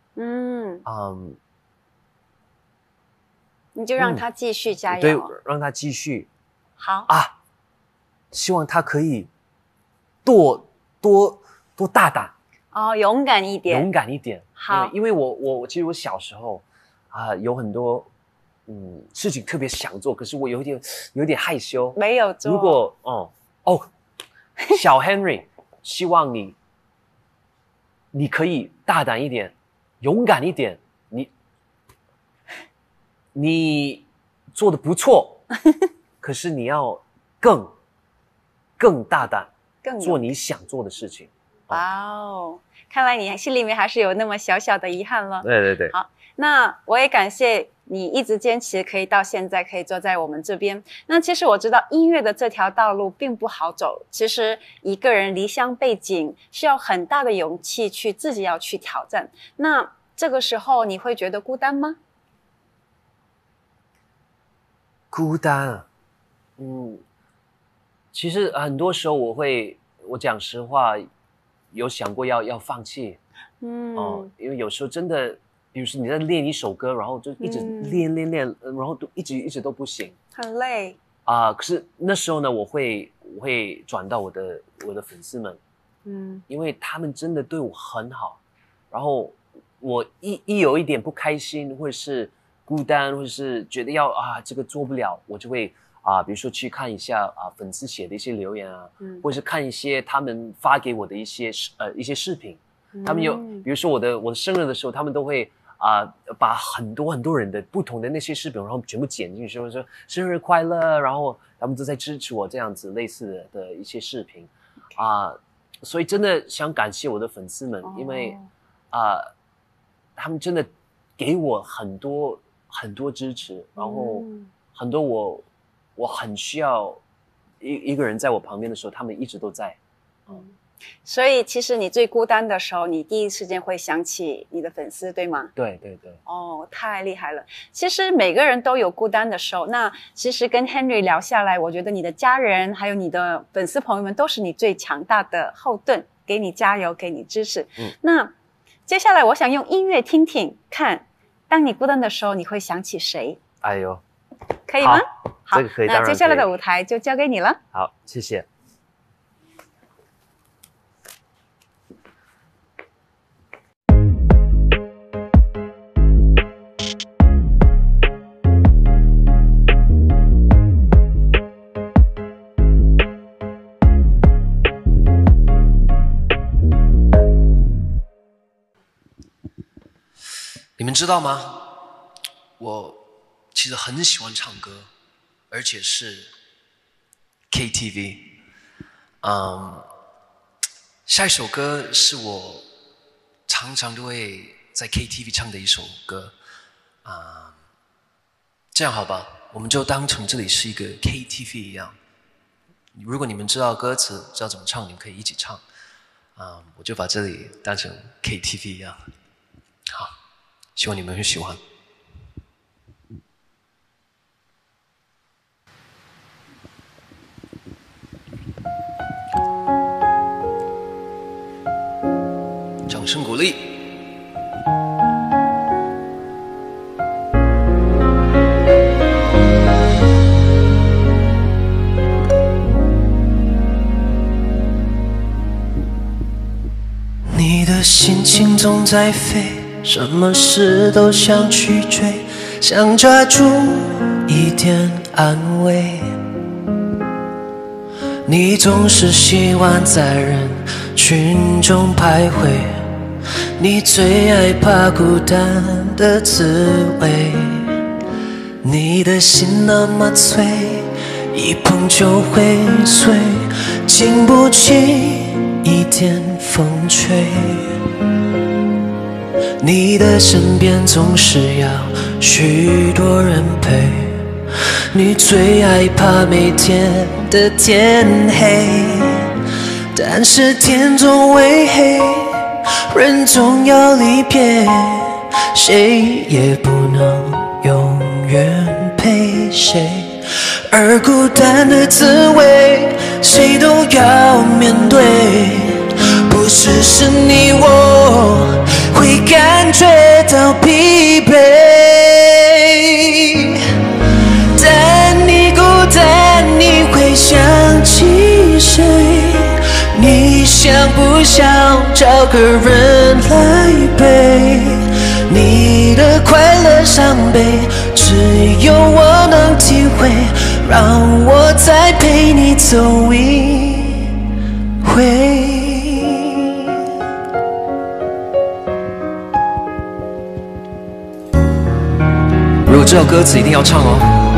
你就让他继续加油， 对，让他继续。 好希望他可以多大胆勇敢一点， 勇敢一点。 好， 因为我其实我小时候有很多事情特别想做，可是我有点害羞， 没有做。 如果小 Henry 希望你可以大胆一点，勇敢一点，你做得不错，可是你要更大胆，做你想做的事情。 哇看来你心里面还是有那么小小的遗憾了。 对。 好，那我也感谢你一直坚持，可以到现在可以坐在我们这边。那其实我知道音乐的这条道路并不好走，其实一个人离乡背井需要很大的勇气去自己要去挑战。那这个时候你会觉得孤单吗？ 孤单其实很多时候我讲实话，有想过要放弃。因为有时候真的，比如说你在练一首歌，然后就一直练，然后都一直都不行， 很累可是那时候呢，我会转到我的粉丝们，因为他们真的对我很好，然后我一有一点不开心，或者是孤单，或者是觉得这个做不了，我就会比如说去看一下粉丝写的一些留言或者是看一些他们发给我的一些视频，他们比如说我的生日的时候，他们都会把很多人的不同的那些视频，然后全部剪进去，说生日快乐，然后他们都在支持我这样子类似的一些视频所以真的想感谢我的粉丝们，因为他们真的给我很多支持，然后很多我很需要一个人在我旁边的时候，他们一直都在。 所以其实你最孤单的时候，你第一时间会想起你的粉丝，对吗？ 对。 太厉害了。其实每个人都有孤单的时候，那其实跟 Henry 聊下来，我觉得你的家人还有你的粉丝朋友们都是你最强大的后盾，给你加油，给你支持。那接下来我想用音乐听听看，当你孤单的时候你会想起谁？ 哎呦， 可以吗？好， 这个可以， 那接下来的舞台就交给你了。 好，谢谢。 你们知道吗？我其实很喜欢唱歌，而且是 KTV。下一首歌是我常常都会在 KTV 唱的一首歌。这样好吧，我们就当成这里是一个 KTV 一样。如果你们知道歌词，知道怎么唱，你们可以一起唱。我就把这里当成 KTV 一样。好，希望你们会喜欢。掌声鼓励。你的心情总在飞，什么事都想去追，想抓住一点安慰。你总是喜欢在人群中徘徊，你最害怕孤单的滋味。你的心那么脆，一碰就会碎，经不起一点风吹。你的身边总是要许多人陪， 你最害怕每天的天黑，但是天总会黑，人总要离别，谁也不能永远陪谁，而孤单的滋味谁都要面对，不是你我会感觉到疲惫，但你孤单你会想起谁，你想不想找个人来陪，你的快乐伤悲只有我能体会，让我再陪你走一回。如果知道歌词一定要唱哦。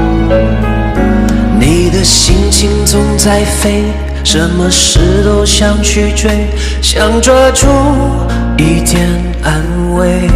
你的心情总在飞，什么事都想去追，想抓住一点安慰，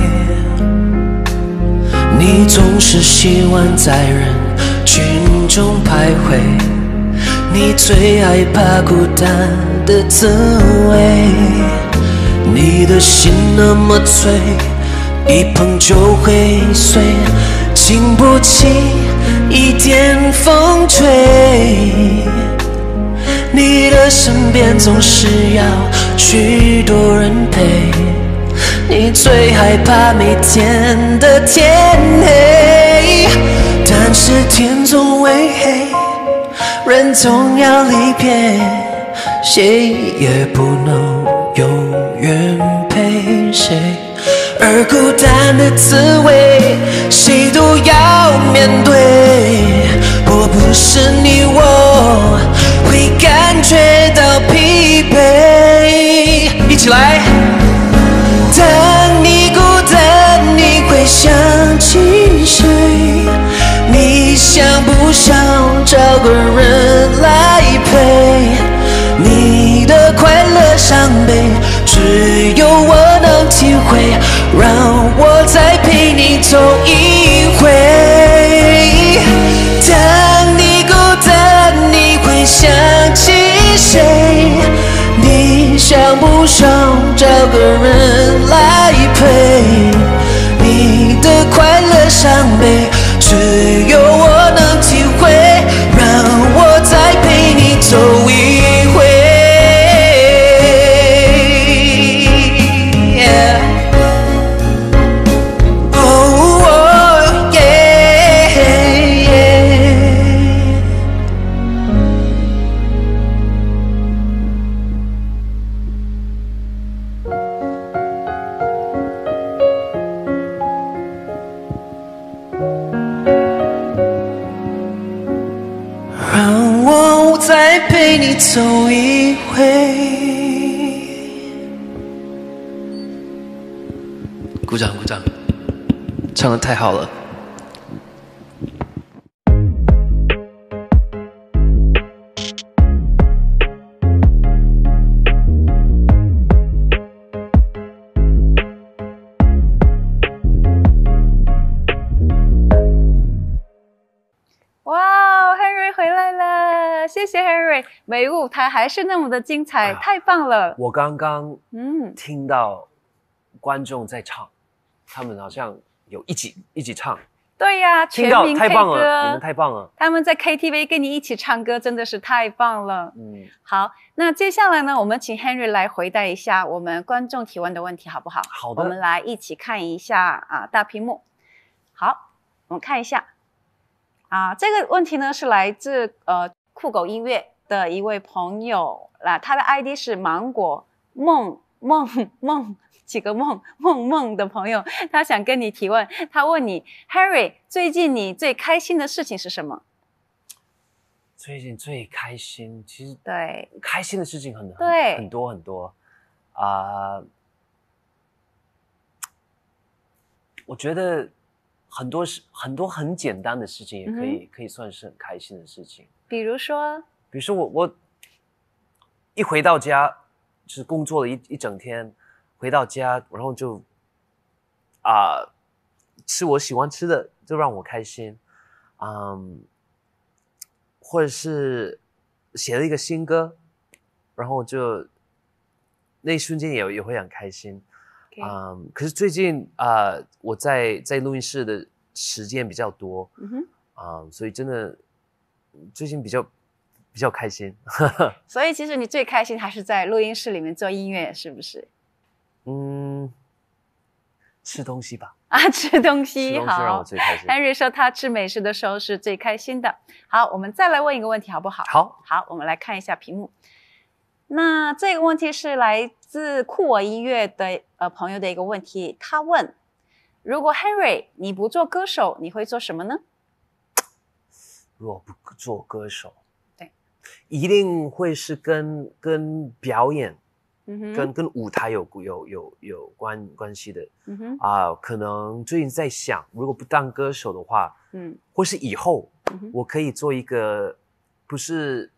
你总是喜欢在人群中徘徊，你最害怕孤单的滋味，你的心那么脆，一碰就会碎，经不起一点风吹，你的身边总是要许多人陪，你最害怕每天的天黑，但是天总会黑，人总要离别，谁也不能永远陪谁，而孤单的滋味谁都要面对，若不是你我会感觉到疲惫，一起来。当你孤单你会想起谁，你想不想找个人来陪，你的快乐伤悲只有我能体会，让我再陪你走一回。当你孤单你会想起谁，你想不想找个人来陪，你的快乐伤悲只有我能体会，让我再陪你走一回。让我再陪你走一回。鼓掌鼓掌，唱得太好了。 哇 ，Henry 回来了，谢谢 Henry， 每个舞台还是那么的精彩，太棒了。 我刚刚听到观众在唱，他们好像有一起唱。 对呀，全民 K 太棒了， 歌， 你们太棒了。 他们在 KTV 跟你一起唱歌，真的是太棒了。好，那接下来呢，我们请 Henry 来回答一下我们观众提问的问题，好不好？ 好的。 我们来一起看一下大屏幕。好，我们看一下这个问题呢是来自酷狗音乐的一位朋友他的 ID 是芒果梦几个梦的朋友，他想跟你提问，他问你 Harry 最近你最开心的事情是什么？ 最近最开心，其实对开心的事情很多我觉得很多很简单的事情也可以算是很开心的事情。 比如说我一回到家就是工作了一整天，回到家然后就吃我喜欢吃的，就让我开心。 或者是写了一个新歌，然后就那一瞬间也会很开心。可是最近我在录音室的时间比较多，所以真的最近比较开心。 所以其实你最开心还是在录音室里面做音乐，是不是？ 吃东西吧。 吃东西， 吃东西让我最开心。 Henry 说他吃美食的时候是最开心的。好，我们再来问一个问题好不好？好，我们来看一下屏幕。那这个问题是来自酷我音乐的朋友的一个问题，他问：如果 Henry 你不做歌手，你会做什么呢？ 如果不做歌手， 对， 一定会是跟表演。跟舞台有关系的。可能最近在想，如果不当歌手的话，或是以后，我可以做一个不是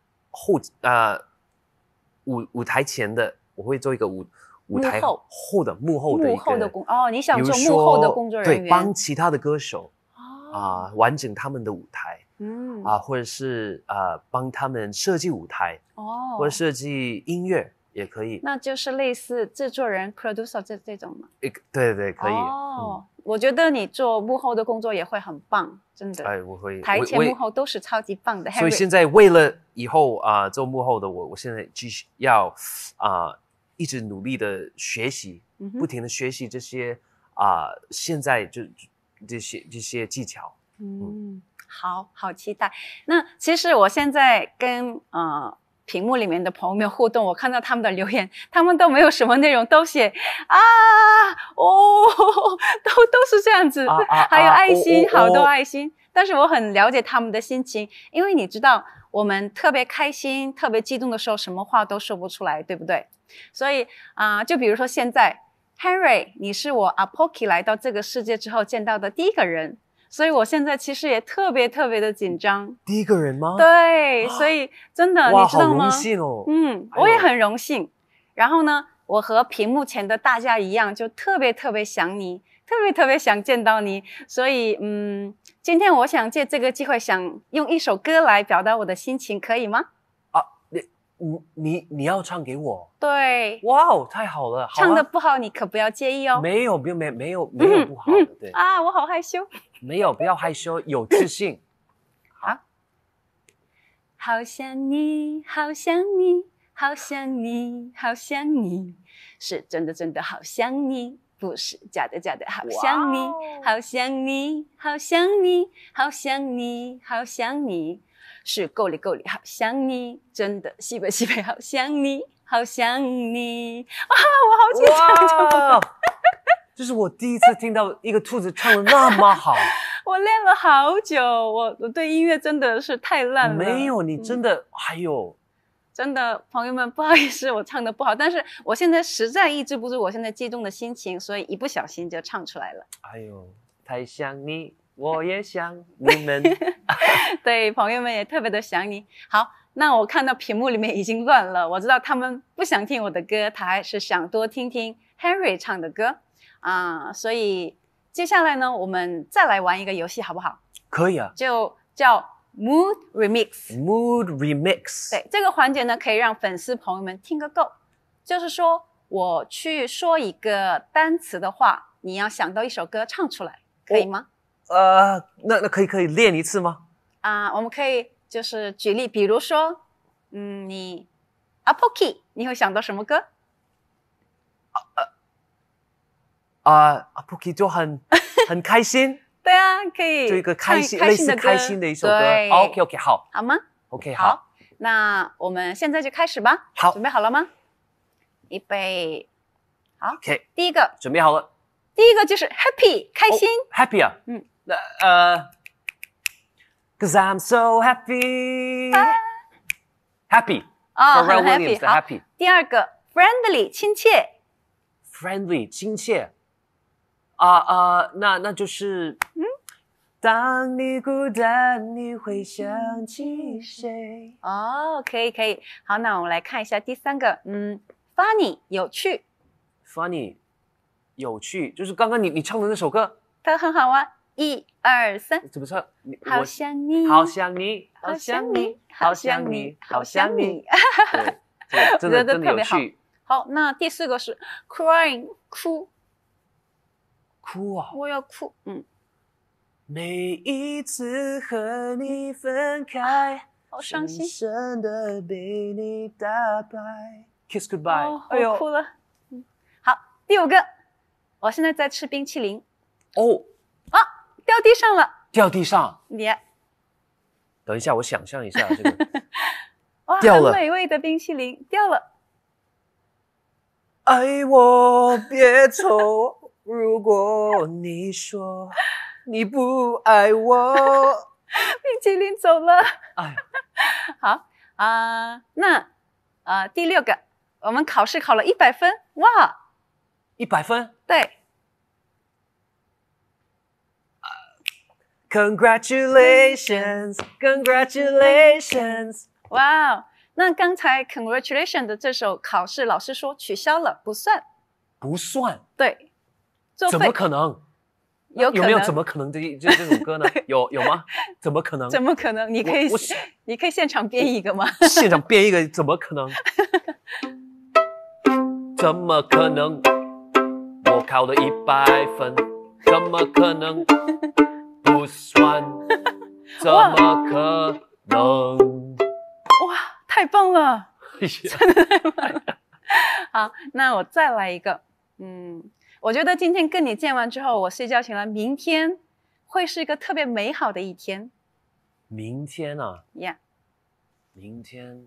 舞台前的，我会做一一个幕后的工你想做幕后的工作人员， 对，帮其他的歌手完整他们的舞台，或者是帮他们设计舞台，或者设计音乐。也可以， 那就是类似制作人 producer 这种吗？ 对，可以。 我觉得你做幕后的工作也会很棒，真的。 我会台前幕后都是超级棒的。 所以现在为了以后做幕后的我现在继续要一直努力的学习，不停的学习这些现在就这些技巧。 好期待。那其实我现在跟屏幕里面的朋友们互动，我看到他们的留言，他们都没有什么内容，都写都是这样子，还有爱心，好多爱心。但是我很了解他们的心情，因为你知道我们特别开心特别激动的时候什么话都说不出来，对不对？所以就比如说现在 Henry 你是我Apoki 来到这个世界之后见到的第一个人，所以我现在其实也特别的紧张。 第一个人吗？ 对，所以真的你知道吗？ 好荣幸哦。 我也很荣幸。然后呢，我和屏幕前的大家一样，就特别想你，特别想见到你。所以今天我想借这个机会，想用一首歌来表达我的心情，可以吗？ 你要唱给我？ 对。 哇哦，太好了！ 唱得不好你可不要介意哦。 没有不好的。对我好害羞。 没有，不要害羞，有自信。 好想你，好想你，好想你，好想你，是真的好想你，不是假的好想你，好想你，好想你，好想你，好想你，是够力好想你，真的西北好想你，好想你。我好紧张。 这是我第一次听到一个兔子唱得那么好。 我练了好久，我对音乐真的是太烂了。 没有，你真的真的，朋友们不好意思，我唱得不好，但是我现在实在抑制不住我现在激动的心情，所以一不小心就唱出来了。 太想你，我也想你们。 对，朋友们也特别的想你。好，那我看到屏幕里面已经乱了，我知道他们不想听我的歌，他还是想多听听 Henry 唱的歌所以接下来呢，我们再来玩一个游戏好不好？ 可以啊， 就叫 Mood Remix。对，这个环节呢，可以让粉丝朋友们听个够。就是说，我去说一个单词的话，你要想到一首歌唱出来，可以吗？ 那可以练一次吗？ 我们可以就是举例，比如说，你 Apoki， 你会想到什么歌 ？Apoki 就很开心。 对啊，可以就一个类似开心的一首歌。OK， 好吗 ？OK， 好。 那我们现在就开始吧。 好， 准备好了吗？预备，好。 OK， 第一个准备好了。 第一个就是 Happy， 开心。 Happy 啊。Cause I'm so happy。Happy。 很 happy。好。第二个 Friendly， 亲切。 Friendly， 亲切。那就是当你孤单，你会想起谁？ 可以。好，那我们来看一下第三个，Funny， 有趣。 Funny， 有趣，就是刚刚你唱的那首歌。 它很好玩。 1、2、3， 怎么唱？ 好想你， 好想你， 好想你，好想你，好想你。 对，真的特别好。 有趣。 好，那第4个是 crying 哭， 哭啊！ 我要哭。 每一次和你分开， 好伤心， 深深的被你打败。Kiss goodbye。 哦，我哭了。好，第5个，我现在在吃冰淇淋。 哦， 掉地上了。 掉地上。 你， 等一下，我想象一下这个。 哇， 掉了， 很美味的冰淇淋掉了。 爱我别走，如果你说你不爱我， 冰淇淋走了。 哎， 好那第6个，我们考试考了100分，哇 ，100分。 对。 Congratulations, congratulations。 哇哦，那刚才 congratulations 的这首考试，老师说取消了，不算。 不算？ 对，作怎废。 么可能？ 有没有怎么可能这首歌呢？有吗？怎么可能？ 怎么可能？你可以现场编一个吗？ 现场编一个，怎么可能？怎么可能？我考了100分，怎么可能？不算，怎么可能？ 哇，太棒了！真的太棒了。好，那我再来一个。我觉得今天跟你见完之后，我睡觉醒来，明天会是一个特别美好的一天。 明天啊 ，Yeah， 明天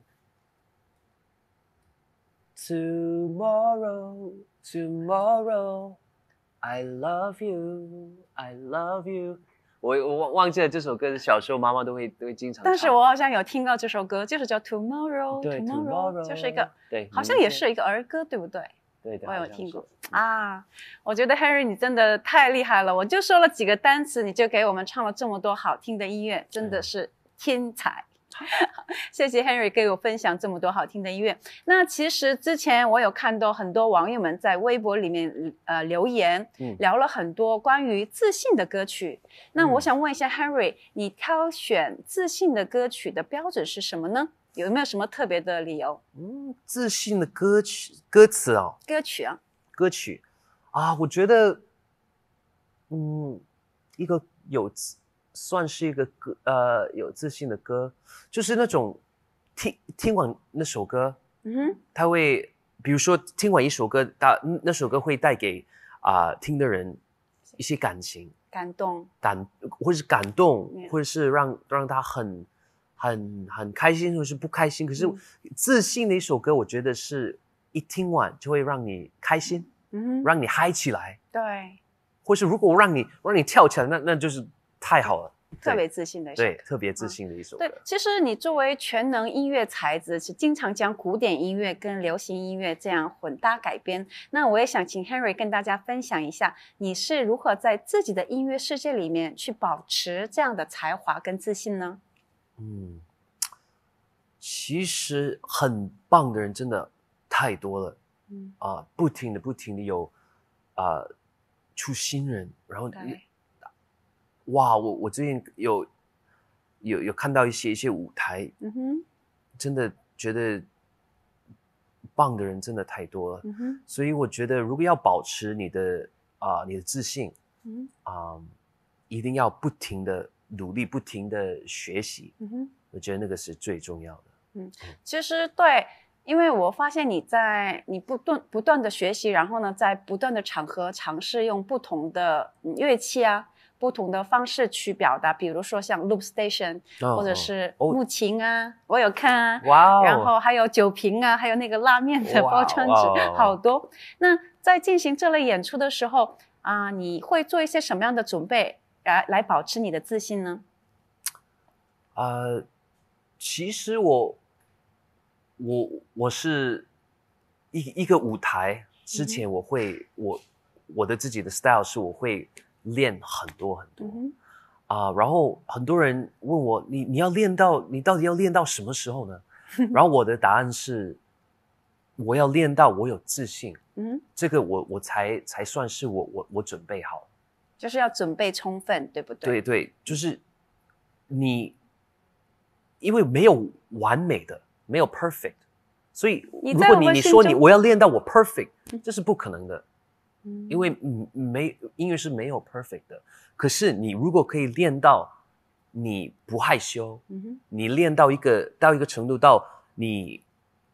，Tomorrow, tomorrow, I love you, I love you。我忘记了这首歌，小时候妈妈都会经常唱。 但是我好像有听到这首歌，就是叫 Tomorrow， 对 Tomorrow， 就是一个， 对， 好像也是一个儿歌，对不对？ 对的， 我有听过啊。我觉得 Henry 你真的太厉害了，我就说了几个单词，你就给我们唱了这么多好听的音乐，真的是天才。谢谢 Henry 给我分享这么多好听的音乐。那其实之前我有看到很多网友们在微博里面留言，聊了很多关于自信的歌曲。那我想问一下 Henry， 你挑选自信的歌曲的标准是什么呢？有没有什么特别的理由？ 自信的歌词啊， 歌曲啊，我觉得，一个算是一个歌，有自信的歌，就是那种听完那首歌，他会，比如说听完一首歌，那首歌会带给听的人一些感情、 感动， 或者是感动，或者是让他很开心，或者是不开心。可是自信的一首歌，我觉得是一听完就会让你开心，让你嗨起来， 对， 或是如果让你跳起来，那就是太好了。 特别自信的一首歌， 对，特别自信的一首歌。 对，其实你作为全能音乐才子，是经常将古典音乐跟流行音乐这样混搭改编。那我也想请 Henry 跟大家分享一下，你是如何在自己的音乐世界里面去保持这样的才华跟自信呢？ 其实很棒的人真的太多了，不停的有出新人，然后哇，我最近有看到一些舞台，真的觉得棒的人真的太多了，所以我觉得如果要保持你的自信，一定要不停的努力，不停的学习，我觉得那个是最重要的。 其实对，因为我发现你不断的学习，然后呢，在不断的场合尝试用不同的乐器啊，不同的方式去表达，比如说像 loop station，或者是木琴啊，我有看啊， 哇， 然后还有酒瓶啊，还有那个拉面的包装纸，好多。那在进行这类演出的时候你会做一些什么样的准备来保持你的自信呢？ 其实我是一个舞台之前，我的自己的 style 是我会练很多很多然后很多人问我你到底要练到什么时候呢？然后我的答案是我要练到我有自信，这个我才算是我准备好。 就是要准备充分，对不对？ 对对，就是你，因为没有完美的，没有 perfect， 所以如果你说我要练到我 perfect， 这是不可能的，因为音乐是没有 perfect 的。可是你如果可以练到你不害羞，你练到一个程度，到你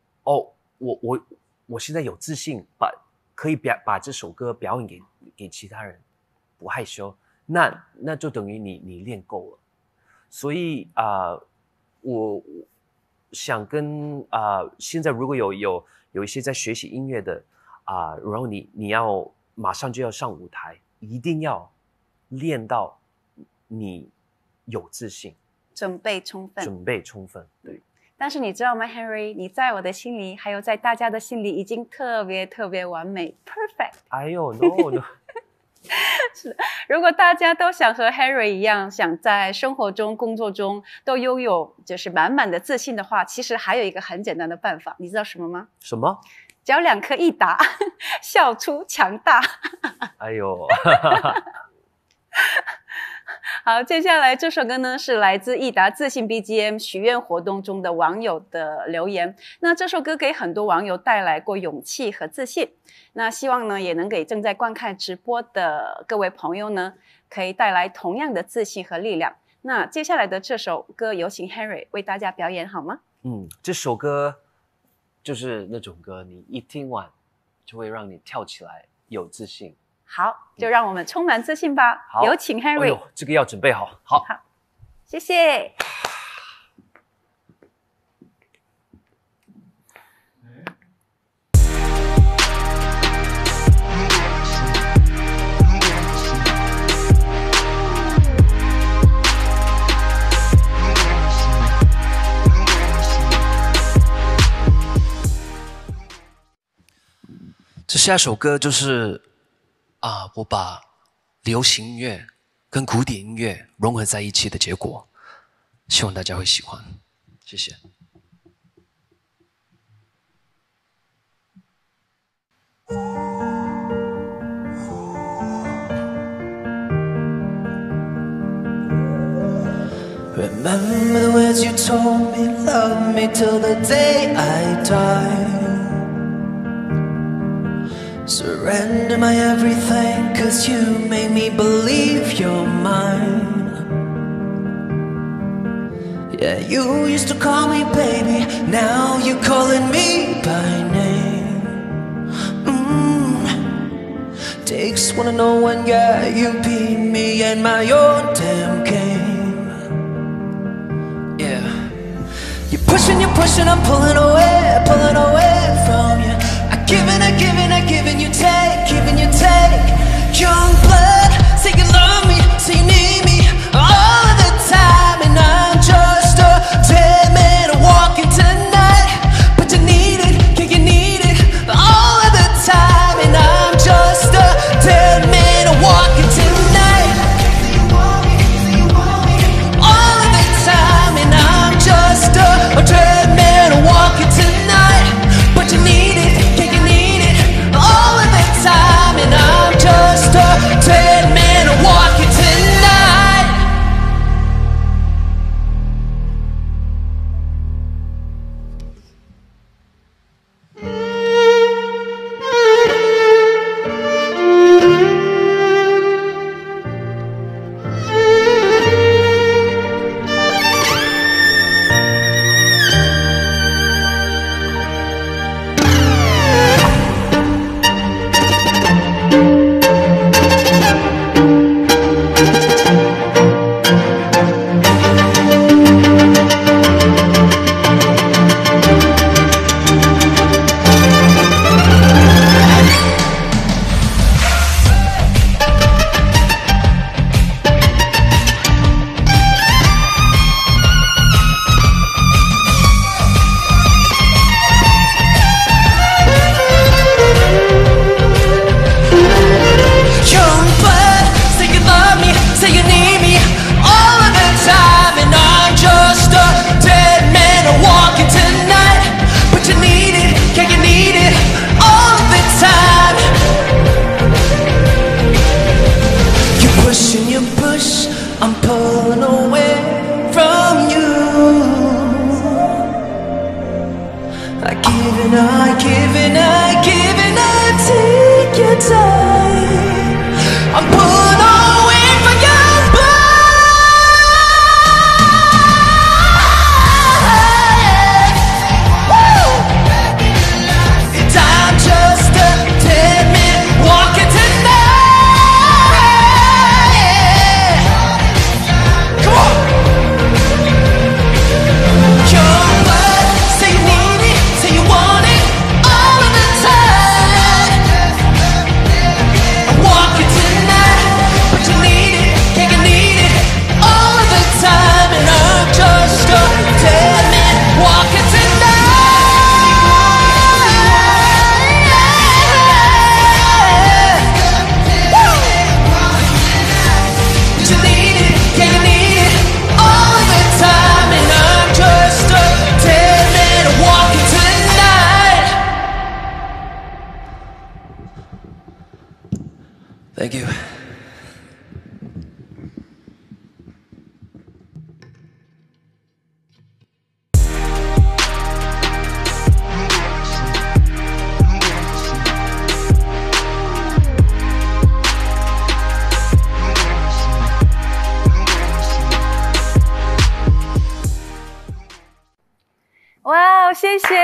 我现在有自信，可以把这首歌表演给其他人，不害羞，那就等于你练够了。所以我想跟现在如果有一些在学习音乐的然后你要马上就要上舞台，一定要练到你有自信， 准备充分， 对。 但是你知道吗 ，Henry， 你在我的心里，还有在大家的心里，已经特别特别完美 ，perfect。 哎呦 ，no。 是的，如果大家都想和 Henry 一样，想在生活中、工作中都拥有就是满满的自信的话，其实还有一个很简单的办法，你知道什么吗？ 什么？ 只要2颗一打，笑出强大。 哎呦。 好，接下来这首歌呢是来自益达自信 BGM 许愿活动中的网友的留言。那这首歌给很多网友带来过勇气和自信，那希望呢也能给正在观看直播的各位朋友呢可以带来同样的自信和力量。那接下来的这首歌有请 Henry 为大家表演好吗？ 这首歌就是那种歌，你一听完就会让你跳起来有自信。 好，就让我们充满自信吧。有请 Henry。 哎呦，这个要准备好。好， 谢谢。 这下首歌就是我把流行音乐跟古典音乐融合在一起的结果，希望大家会喜欢，谢谢。 Remember the words you told me, love me till the day I die. Surrender my everything, 'cause you made me believe you're mine. Yeah, you used to call me baby, now you're calling me by name. Takes one to know when, yeah, you beat me in my own damn game. Yeah, you're pushing, I'm pulling away from you. Giving you take. Young blood, say you love me, say you need me all of the time, and I'm just a dead man walking tonight. But you need it, yeah, you need it all of the time, and I'm just a dead man walking tonight. All of the time, and I'm just a dead man walking tonight. But you need it, yeah, you need it all Thank you. 哇，谢谢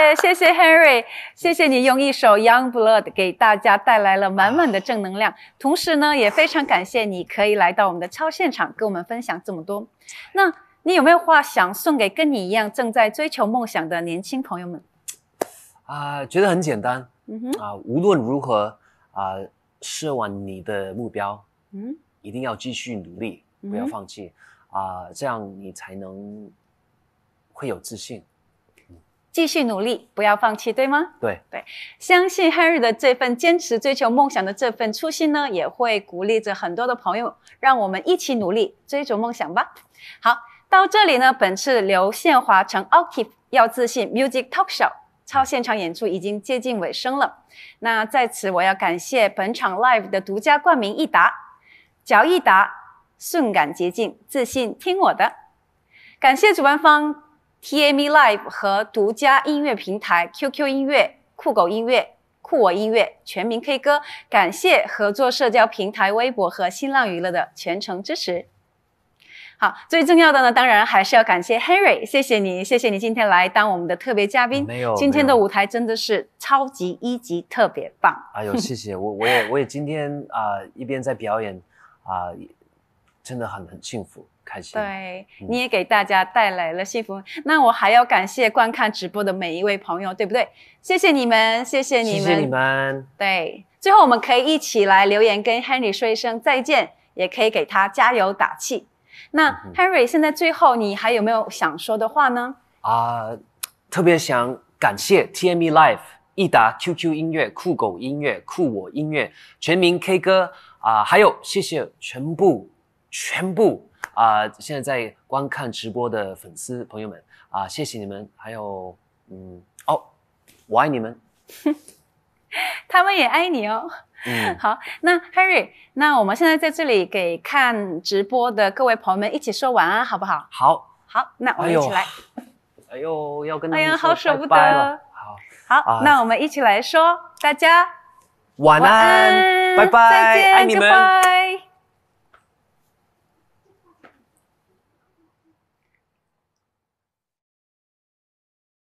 Henry， 谢谢你用一首 Young Blood 给大家带来了满满的正能量。同时呢，也非常感谢你可以来到我们的超现场，跟我们分享这么多。那你有没有话想送给跟你一样正在追求梦想的年轻朋友们？ 觉得很简单。无论如何设完你的目标，一定要继续努力，不要放弃这样你才能会有自信。 继续努力，不要放弃，对吗？ 对， 相信 Henry 的这份坚持追求梦想的这份初心呢，也会鼓励着很多的朋友，让我们一起努力追逐梦想吧。好，到这里呢，本次刘宪华成 Octave 要自信 Music Talk Show 超现场演出已经接近尾声了。那在此我要感谢本场 Live 的独家冠名益达，脚益达，顺感捷径，自信听我的。感谢主办方TME Live 和独家音乐平台 QQ 音乐、酷狗音乐、酷我音乐、全民 K 歌，感谢合作社交平台微博和新浪娱乐的全程支持。好，最重要的呢，当然还是要感谢 Henry， 谢谢你今天来当我们的特别嘉宾。 没有， 今天的舞台真的是超级一级特别棒。 哎呦，谢谢我也今天一边在表演真的很幸福。开心， 对，你也给大家带来了幸福。那我还要感谢观看直播的每一位朋友，对不对？谢谢你们，谢谢你们， 谢谢你们。 对，最后我们可以一起来留言跟 Henry 说一声再见，也可以给他加油打气。那 Henry， 现在最后你还有没有想说的话呢？ 特别想感谢 TME Live、益达 QQ 音乐、酷狗音乐、酷我音乐、全民 K 歌还有谢谢全部现在在观看直播的粉丝朋友们谢谢你们，还有我爱你们， 他们也爱你哦。好，那 Henry， 那我们现在在这里给看直播的各位朋友们一起说晚安，好不好？ 好， 那我们一起来。 哎呦，要跟他们说好舍不得。 拜拜了。 好，那我们一起来说，大家晚安，拜拜， 再见， 爱你们。 拜拜。